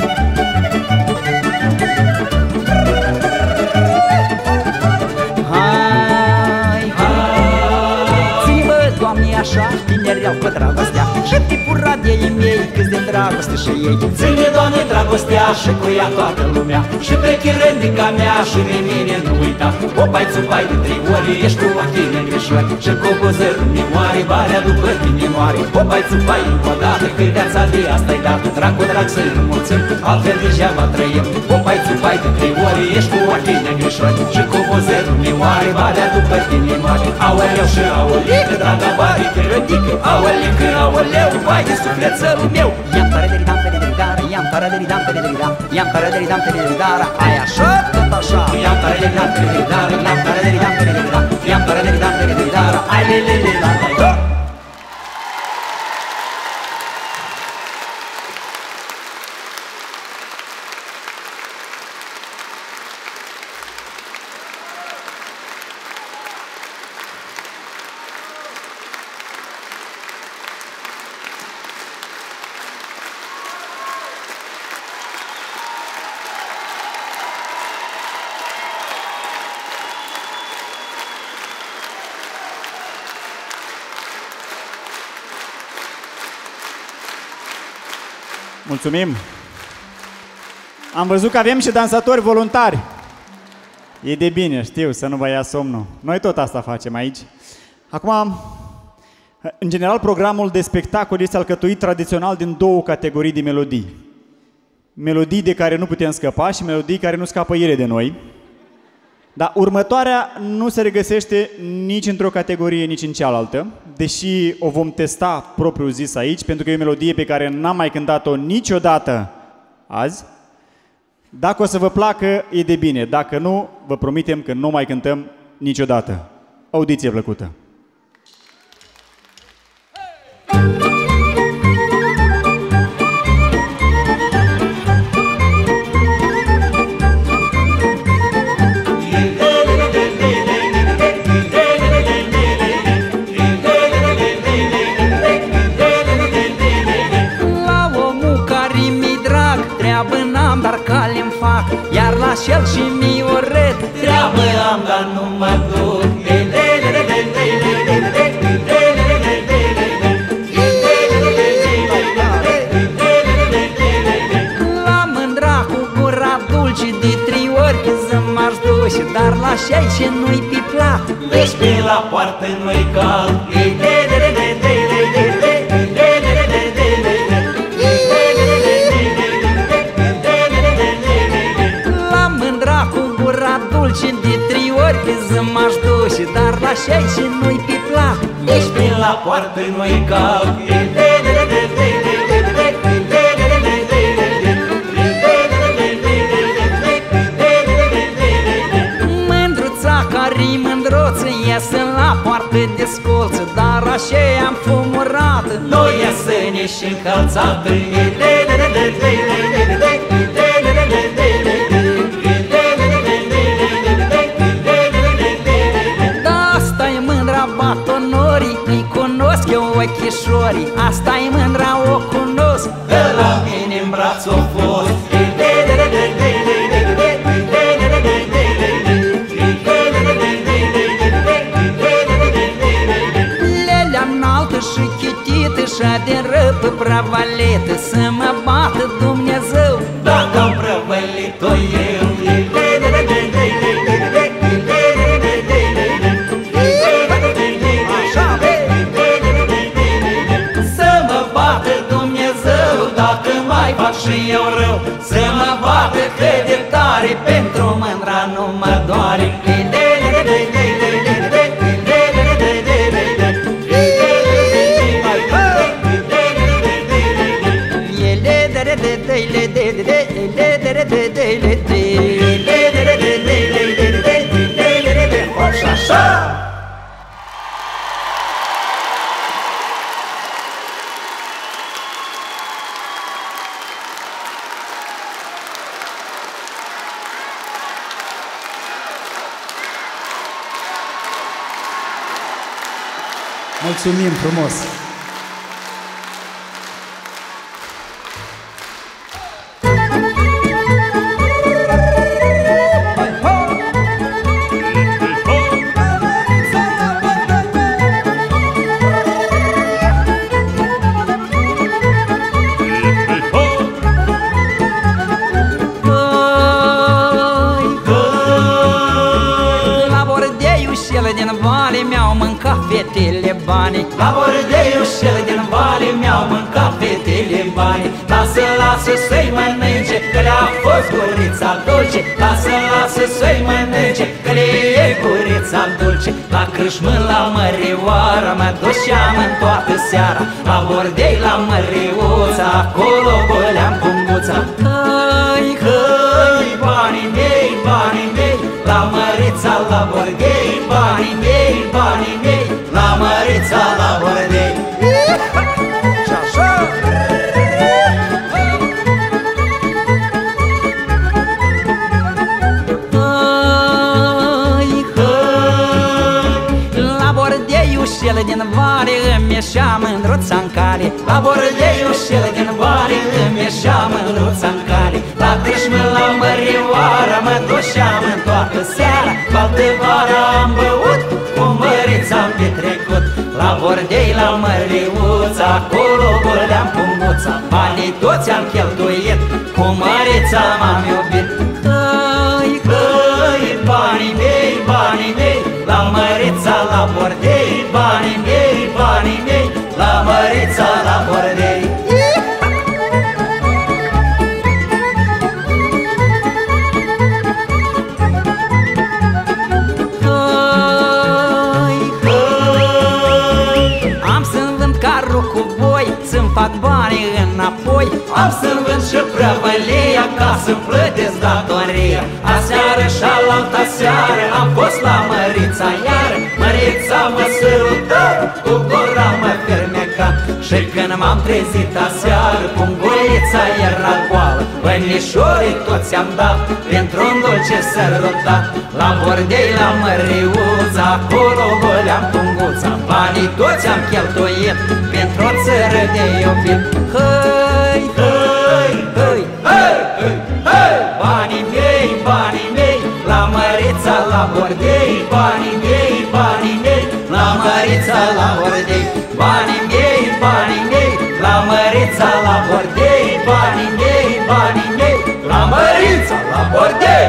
Așa, tinereau cu dragostea și tipul radiei mei, câți de dragoste și ei. Ține, Doamne, dragostea și cu ea toată lumea și pe chirândica mea și de mine nu uita. Opai țupai de 3 ori, ești cu ochii negrișori și cu buzărul mioare, valea după tine moare. Opai țupai încă o dată, că viața de asta-i dată, drag cu drag să-i înmulțim, altfel degeaba trăim. Opai țupai de 3 ori, ești cu ochii negrișori și cu buzărul Lumioare, badea după tine moaște. Aoleu și aolică, draga barică, rădică. Aolică, aoleu, vai de sufletelul meu. Iam tare de ridam, tare de ridara, iam tare de ridam, tare de ridam, iam tare de ridam, tare de ridara. Ai așa, tot așa. Iam tare de ridam, tare de ridara, iam tare de ridam, tare de ridam, iam tare de ridam, tare de ridara. Ai le le le la la la. Mulțumim! Am văzut că avem și dansatori voluntari. E de bine, știu, să nu vă ia somnul. Noi tot asta facem aici. Acum, în general, programul de spectacol este alcătuit tradițional din două categorii de melodii. Melodii de care nu putem scăpa și melodii care nu scapă ele de noi. Dar următoarea nu se regăsește nici într-o categorie, nici în cealaltă, deși o vom testa propriu zis aici, pentru că e o melodie pe care n-am mai cântat-o niciodată azi. Dacă o să vă placă, e de bine. Dacă nu, vă promitem că nu mai cântăm niciodată. Audiție plăcută! Iar la șel și mi o red treabă am, dar nu mă duc. La mândra cu gura dulce de 3 ori că să m-aș duce, dar la șel și nu-i pe plac. Deci pe la poartă nu-i cald. Dulce de 3 ori că să m-aș duce, dar la șei și nu-i pe plac. Deci prin la poartă nu-i cald. Mândruța care-i mândroță iesă la poartă de scolță, dar așa am fumurată, noi iesă nici încălțată. Îi cunosc eu ochișorii, asta-i mândra, o cunosc, că la mine-n braț o fost. Lelea înaltă și chitită și-a de răpă prăvălită, să mă bată Dumnezeu dacă am prăvălit-o eu. Fac și eu rău, să mă bată cât de tare, pentru mândra nu mă doare. Mulțumim frumos! Fetele bani, la bordeiul șel din vale mi-au mâncat fetele bani. Lasă, lasă să-i mănânce, că le-a fost gurița dulce. Lasă, lasă să-i mănânce, că le la dulce, la crâșmă, la mărioară, mă duceam în toată seara, la bordei, la măriuța, acolo goleam punguța. Hăi, hăi, banii mei, la mărița, la bordei, banii mei, la mărița, la bordei. Și așa. Ușele din vare îmi ieșea mândruța-n cale, la bordei ușele din vare îmi ieșea mândruța-n cale, la crâșmă, la mărioară, mă duceam în toată seara, toată vara am băut, cu mărița am petrecut, la bordei, la măriuța, acolo goleam punguța, banii toți am cheltuit, cu mărița m-am iubit. Hăi, hăi, banii mei, la mărița, la bordei, banii mei, la mărița, la bordei. Hăi, hăi, am să-mi vând carul cu voi, să-mi fac banii înapoi, am să-mi vând și prăvălia ca să-mi plătesc datoria. Aseară și alaltă seară am fost la mărița iară, mărița mă sărută, cu gura mă fermeca. Și când m-am trezit aseară, pungulița era goală, bănișorii toți am dat, pentru-un dulce sărutat. La bordei, la măriuța, acolo goleam punguța, banii toți am cheltuit, pentru o țără de iubit. Hăi, hăi, hăi, hăi, hăi, banii mei, la mărița, la bordei, banii mei, la mărița, la bordei, banii mei, la mărița, la bordei, banii mei, la mărița, la bordei.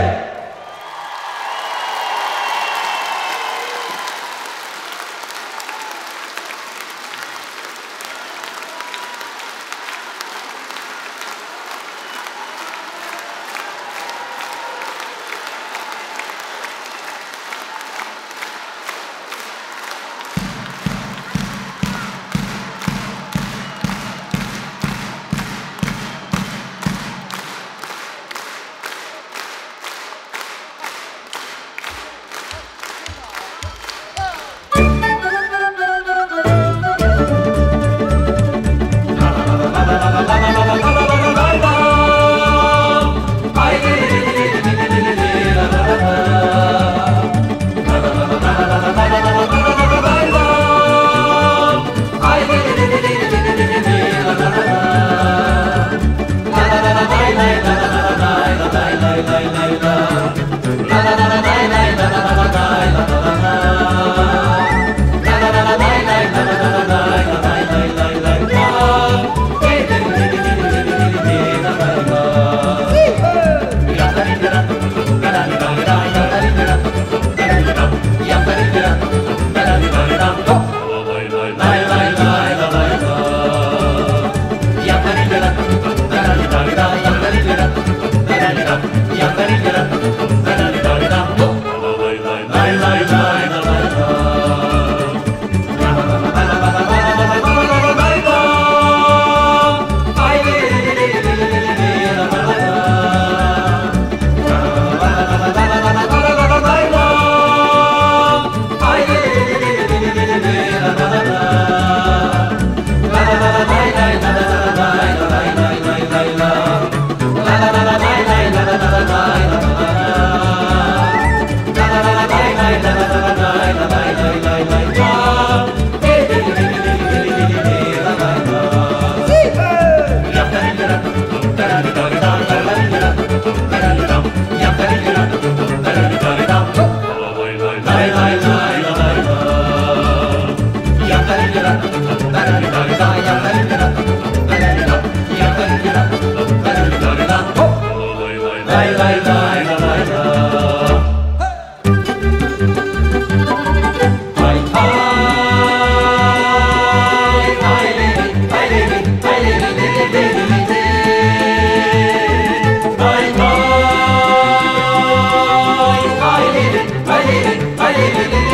Hai,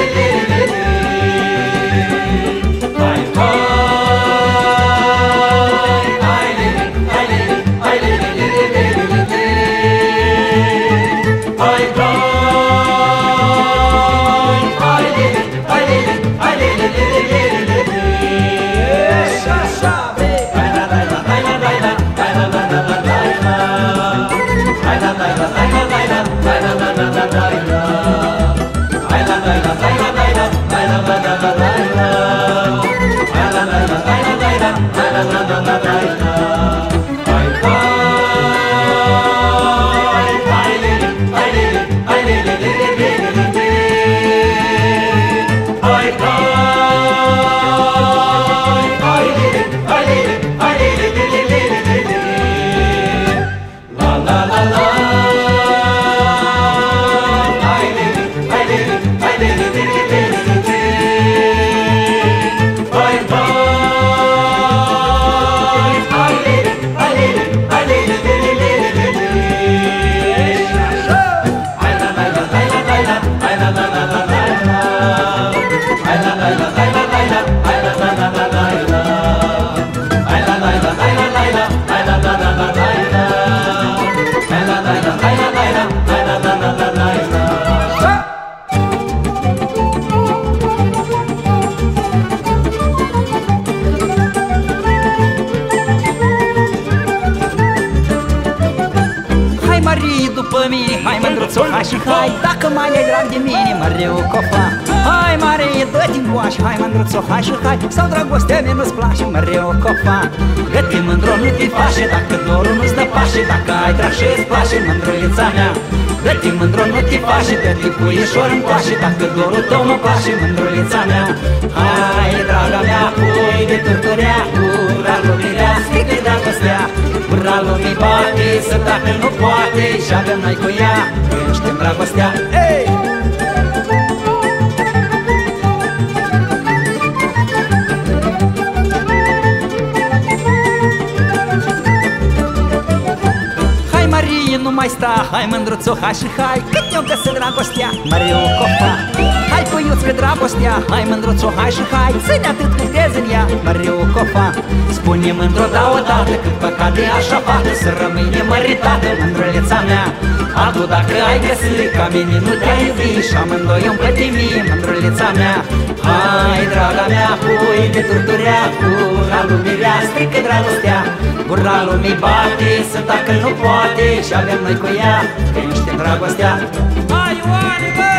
Hai mândruțo, hai și hai, dacă mai ai drag de mine, măreu cofa. Hai mare, dă-te-n coașă, hai mândruțo, hai și hai, sau dragostea mea nu-ți place, măreu cofa. Găti mândro nu te face, dacă dorul nu-ți dă pașe, dacă ai drag și-ți place, mândrulița mea. Găti mândro nu te face, dă-te puișor în coașe, dacă dorul tău mă place, mândrulița mea. Hai, draga mea, pui de turturea, ura lumirea, strică-i dragostea. Ura lumii bate, să dacă nu poate, și avem noi cu ea, când știm dragostea. Hey! Hai Marie, nu mai sta, hai mândruțo, hai și hai, cât ne-o găsă dragostea, Mariu Cofa. Hai puiuțcă dragostea, hai mândruțo, hai și hai, ține atât cât crezi în ea, Mariu Cofa. Spune mândro, da odată, cât păcat de așa fată, să rămâne măritată, mândrulița mea. Adu dacă ai găsit, ca mine nu te-ai iubit, și amândoi îmi plăti mie, mândrulița mea. Hai, draga mea, pui de turturea, ura lumirea, strică dragostea. Ura lumii bate, să dacă nu poate, și avem noi cu ea, că nu știm dragostea. Hai, Ioane, bă!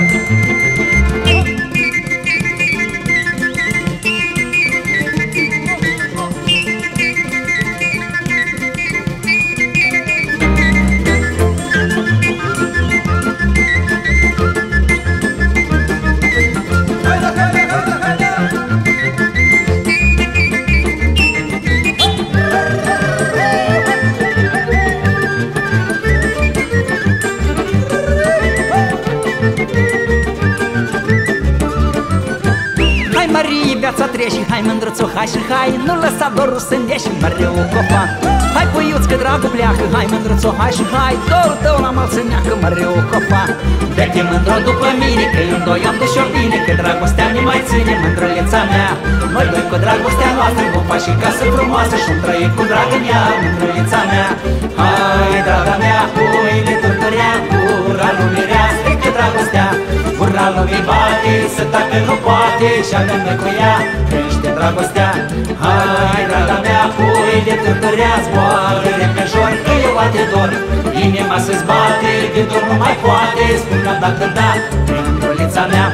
Viața trece, hai mândruțo, hai și hai, nu lăsa dorul să îndeși, Mariu Cofa. Hai puiuț că dragul pleacă, hai mândruțo, hai și hai, dorul tău la mal să neacă, Mariu Cofa. Dă-te mândro după mine, că eu doi am duși-o bine, că dragostea ne mai ține, mândruleța mea. Noi doi cu dragostea noastră vom face casă frumoasă și-o trăi cu dragă în ea, mândruleța mea. Hai, draga mea, pui de turturea, ura lumirea, strică dragostea. Ura lumii bate, să tacă nu poate, și avem noi cu ea, crește dragostea. Hai, draga mea, pui de turturea, zboară repejor, că eu te dor. Inima se-ți bate, de dor nu mai poate, spune-o dacă da, mândrulița mea.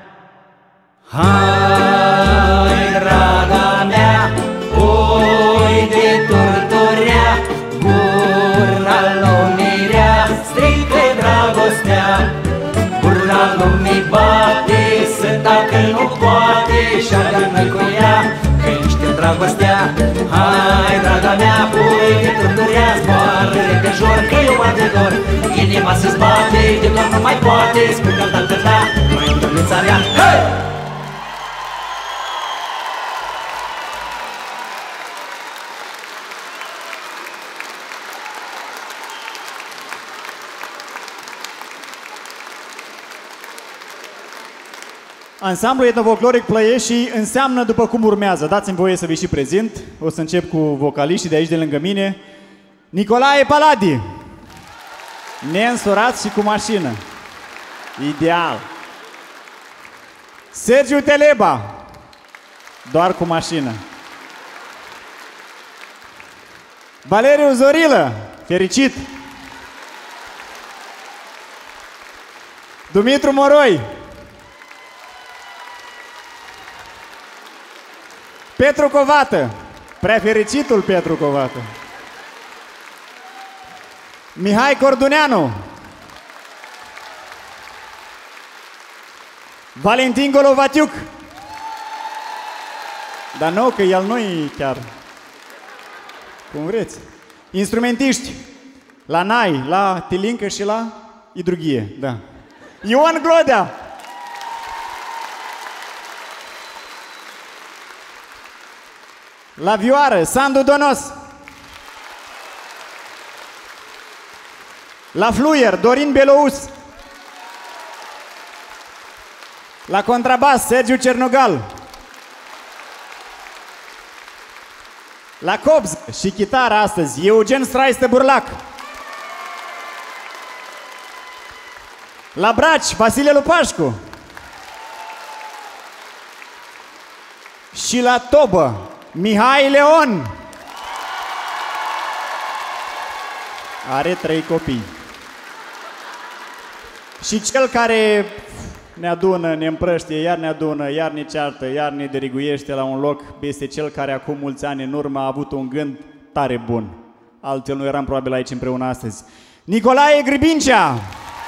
Hai, draga mea, pui de turturea, ura lumirea, strică dragostea. Ura lumii bate, să dacă nu poate, și avem noi cu ea, că știm dragostea. Hai, draga mea, pui de turturea, zboară repejor, că eu te dor. Inima se-ți bate, de dor nu mai poate, spune-o dacă da, mândrulița mea. Hey! Ansamblul etnofolcloric Plăieșii înseamnă după cum urmează. Dați-mi voie să vi și prezint. O să încep cu vocaliștii de aici de lângă mine. Nicolae Paladi. Neînsurat și cu mașină. Ideal. Sergiu Teleba. Doar cu mașină. Valeriu Zorilă. Fericit. Dumitru Moroi. Petru Covată. Prea fericitul Petru Covată. Mihai Corduneanu. Valentin Golovatiuc. Dar nu, că el nu-i chiar. Cum vreți. Instrumentiști. La nai, la tilincă și la idrughie. Da. Ion Glodea. La vioară, Sandu Donos. La fluier, Dorin Belous. La contrabas, Sergiu Cernugal. La cobz și chitară astăzi, Eugen Straistă Burlac. La braci, Vasile Lupașcu. Și la tobă, Mihai Leon. Are 3 copii. Și cel care ne adună, ne împrăștie, iar ne adună, iar ne ceartă, iar ne deriguiește la un loc, este cel care acum mulți ani în urmă a avut un gând tare bun. Altfel nu eram probabil aici împreună astăzi. Nicolae Gribincea.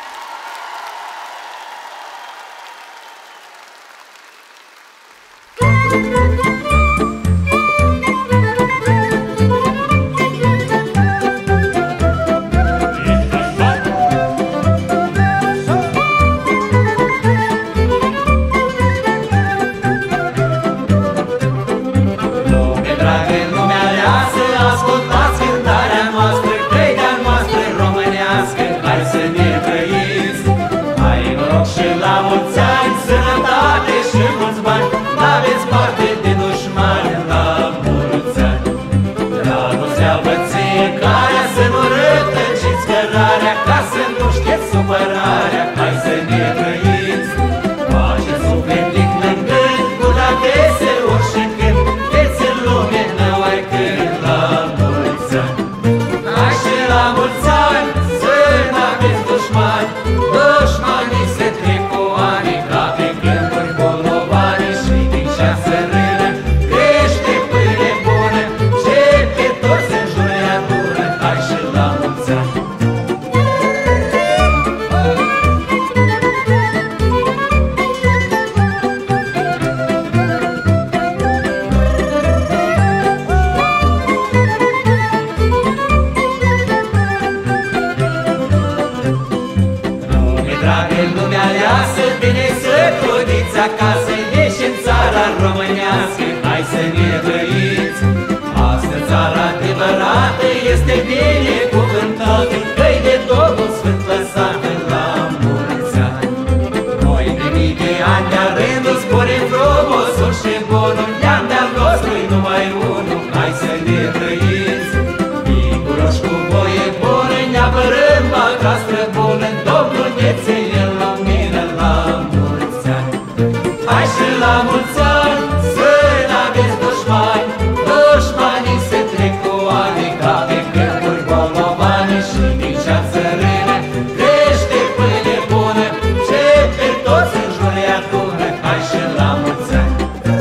Acasă, ieși în țara românească, hai să ne trăiți. Astăzi țara adevărată este binecuvântată, că-i de Domnul Sfânt lăsată la mulți ani. Noi de mii de ani de-a rândul sporim frumosul și bunul, neam de-al nostru-i numai unul, hai să ne trăiți. Viguroși cu voie bună, ne apărăm patra străbună, Domnul ne ține în lumină la mulți ani. Hai și la mulți ani, să n-aveți dușmani, dușmanii se trec cu ani, ca pe câmpuri bolovane și din cea țărână crește pâine bună, ce pe toți în jur îi adună. Hai și la mulți ani.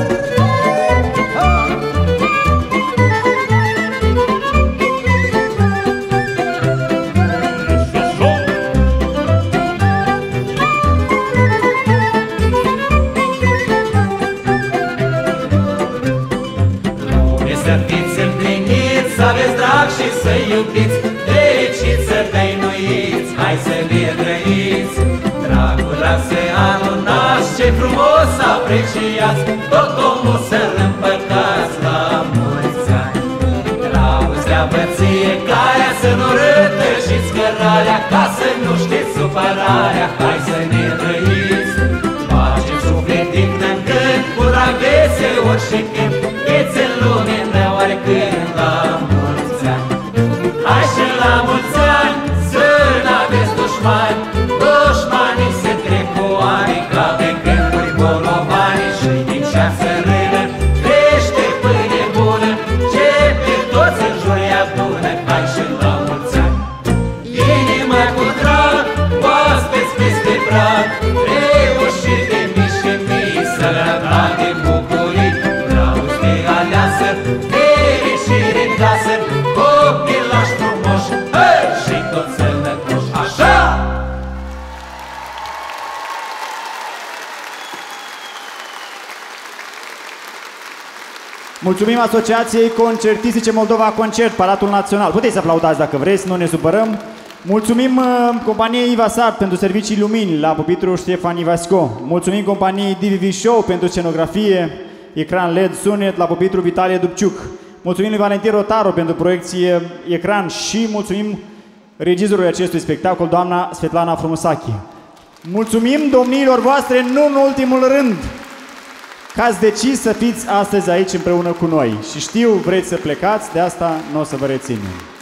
Să fiți împliniți, să aveți drag și să iubiți, fericiți să dăinuiți, hai să ne trăiți. Dragul lasă alunați, ce frumos apreciați, tot omul să-l împăcați la mulți ani. Dragostea băție, care să nu rătășiți cărarea, ca să nu știți supărarea, hai să ne trăiți. Facem sufletic acasă, fericire în casă, copilași frumoși, hey! Și toți sănătoși, așa! Mulțumim Asociației Concertistice Moldova Concert, Palatul Național. Puteți să aplaudați dacă vreți, nu ne supărăm. Mulțumim companiei Ivasat pentru servicii lumini, la pupitru Ștefan Ivasco. Mulțumim companiei DVV Show pentru scenografie, ecran LED, sunet, la pupitru Vitalie Dubciuc. Mulțumim lui Valentin Rotaru pentru proiecție ecran și mulțumim regizorului acestui spectacol, doamna Svetlana Frumusache. Mulțumim domniilor voastre, nu în ultimul rând, că ați decis să fiți astăzi aici împreună cu noi. Și știu, vreți să plecați, de asta nu o să vă reținem.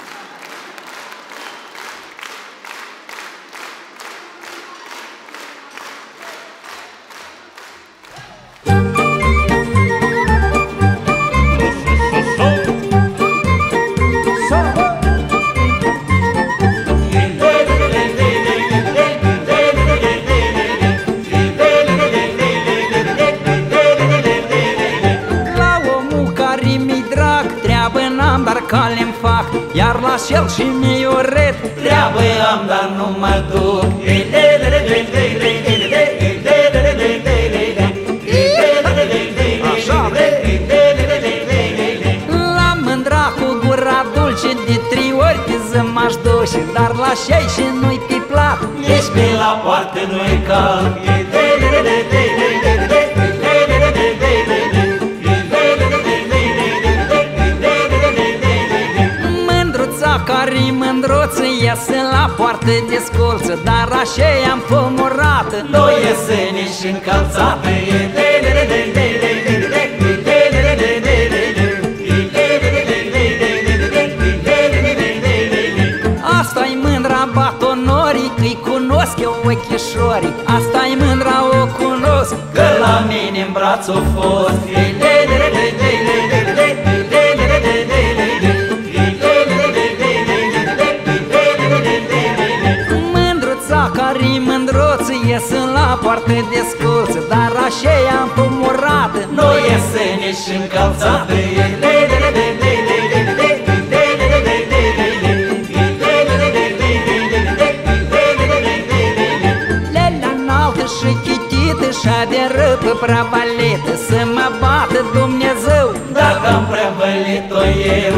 Iar la șel și mioret treabă am, dar nu mă duc. La mândra cu gura dulce de 3 ori te zămaș duce, dar la șei și nu-i pe plat, Ești pe la poartă, nu-i cald. care-i mândruță iese la poartă de scolță, dar așa am fomurată, Nu iese nici încălțată. asta-i mândra batonorii, că-i cunosc eu ochișorii, asta-i mândra o cunosc, Că la mine în braț o fost. care-i mândruță iese la poartă de scolță, dar așa am fomurată, Nu iese nici încălțată. lelea înaltă și chitită și aderă pe preavalită, să mă bată Dumnezeu Dacă am preavălit-o eu.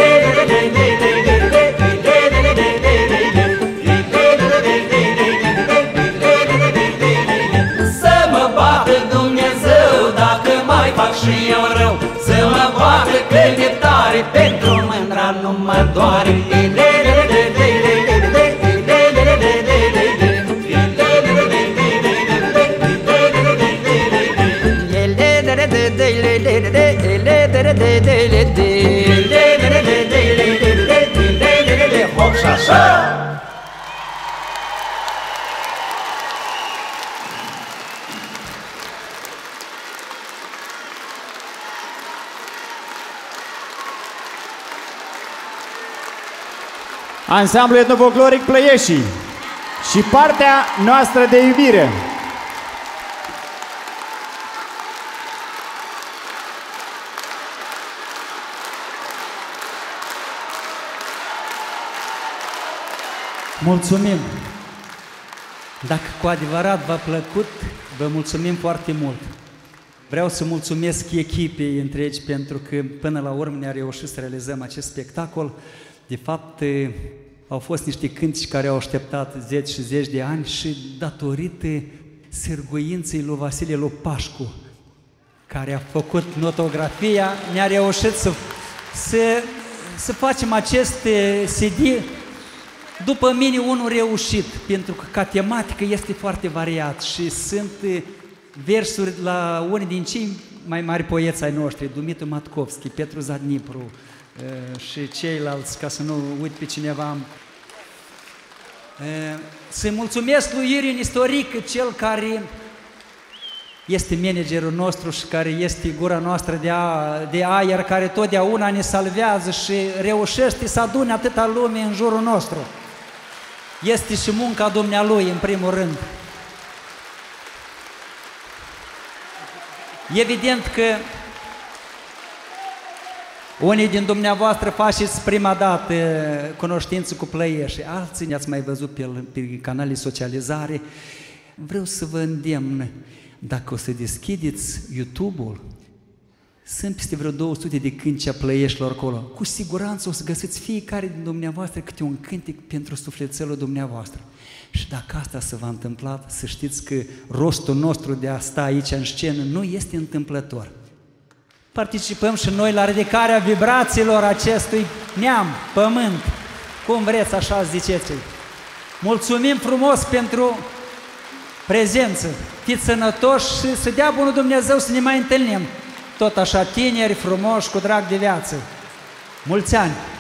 Fac și eu rău, să mă bată cât de tare, pentru mândra nu mă doare. Hop și așa! Ansamblul etnofolcloric Plăieșii și partea noastră de iubire. Mulțumim! Dacă cu adevărat v-a plăcut, vă mulțumim foarte mult. Vreau să mulțumesc echipei întregi pentru că până la urmă ne-a reușit să realizăm acest spectacol. De fapt, au fost niște cântici care au așteptat 10 și 10 de ani și datorită sârguinței lui Vasile Lupașcu, care a făcut notografia, ne-a reușit să facem acest CD, după mine unul reușit, pentru că ca tematică este foarte variat și sunt versuri la unii din cei mai mari poeți ai noștri, Dumitru Matkovski, Petru Zadnipru și ceilalți, ca să nu uit pe cineva. Să mulțumesc lui Irin Istoric, cel care este managerul nostru și care este gura noastră de aer, care totdeauna ne salvează și reușește să adune atâta lume în jurul nostru. Este și munca dumnealui, în primul rând. Evident că Unii din dumneavoastră faceți prima dată cunoștință cu Plăiești, alții ne-ați mai văzut pe canale socializare. Vreau să vă îndemn, dacă o să deschideți YouTube-ul, sunt peste vreo 200 de cântece a Plăieștilor acolo. Cu siguranță o să găsiți fiecare din dumneavoastră câte un cântec pentru sufletelul dumneavoastră. Și dacă asta se va întâmpla, să știți că rostul nostru de a sta aici în scenă nu este întâmplător. Participăm și noi la ridicarea vibrațiilor acestui neam, pământ, cum vreți, așa ziceți. Mulțumim frumos pentru prezență, fiți sănătoși și să dea bunul Dumnezeu să ne mai întâlnim. Tot așa tineri, frumoși, cu drag de viață. Mulți ani!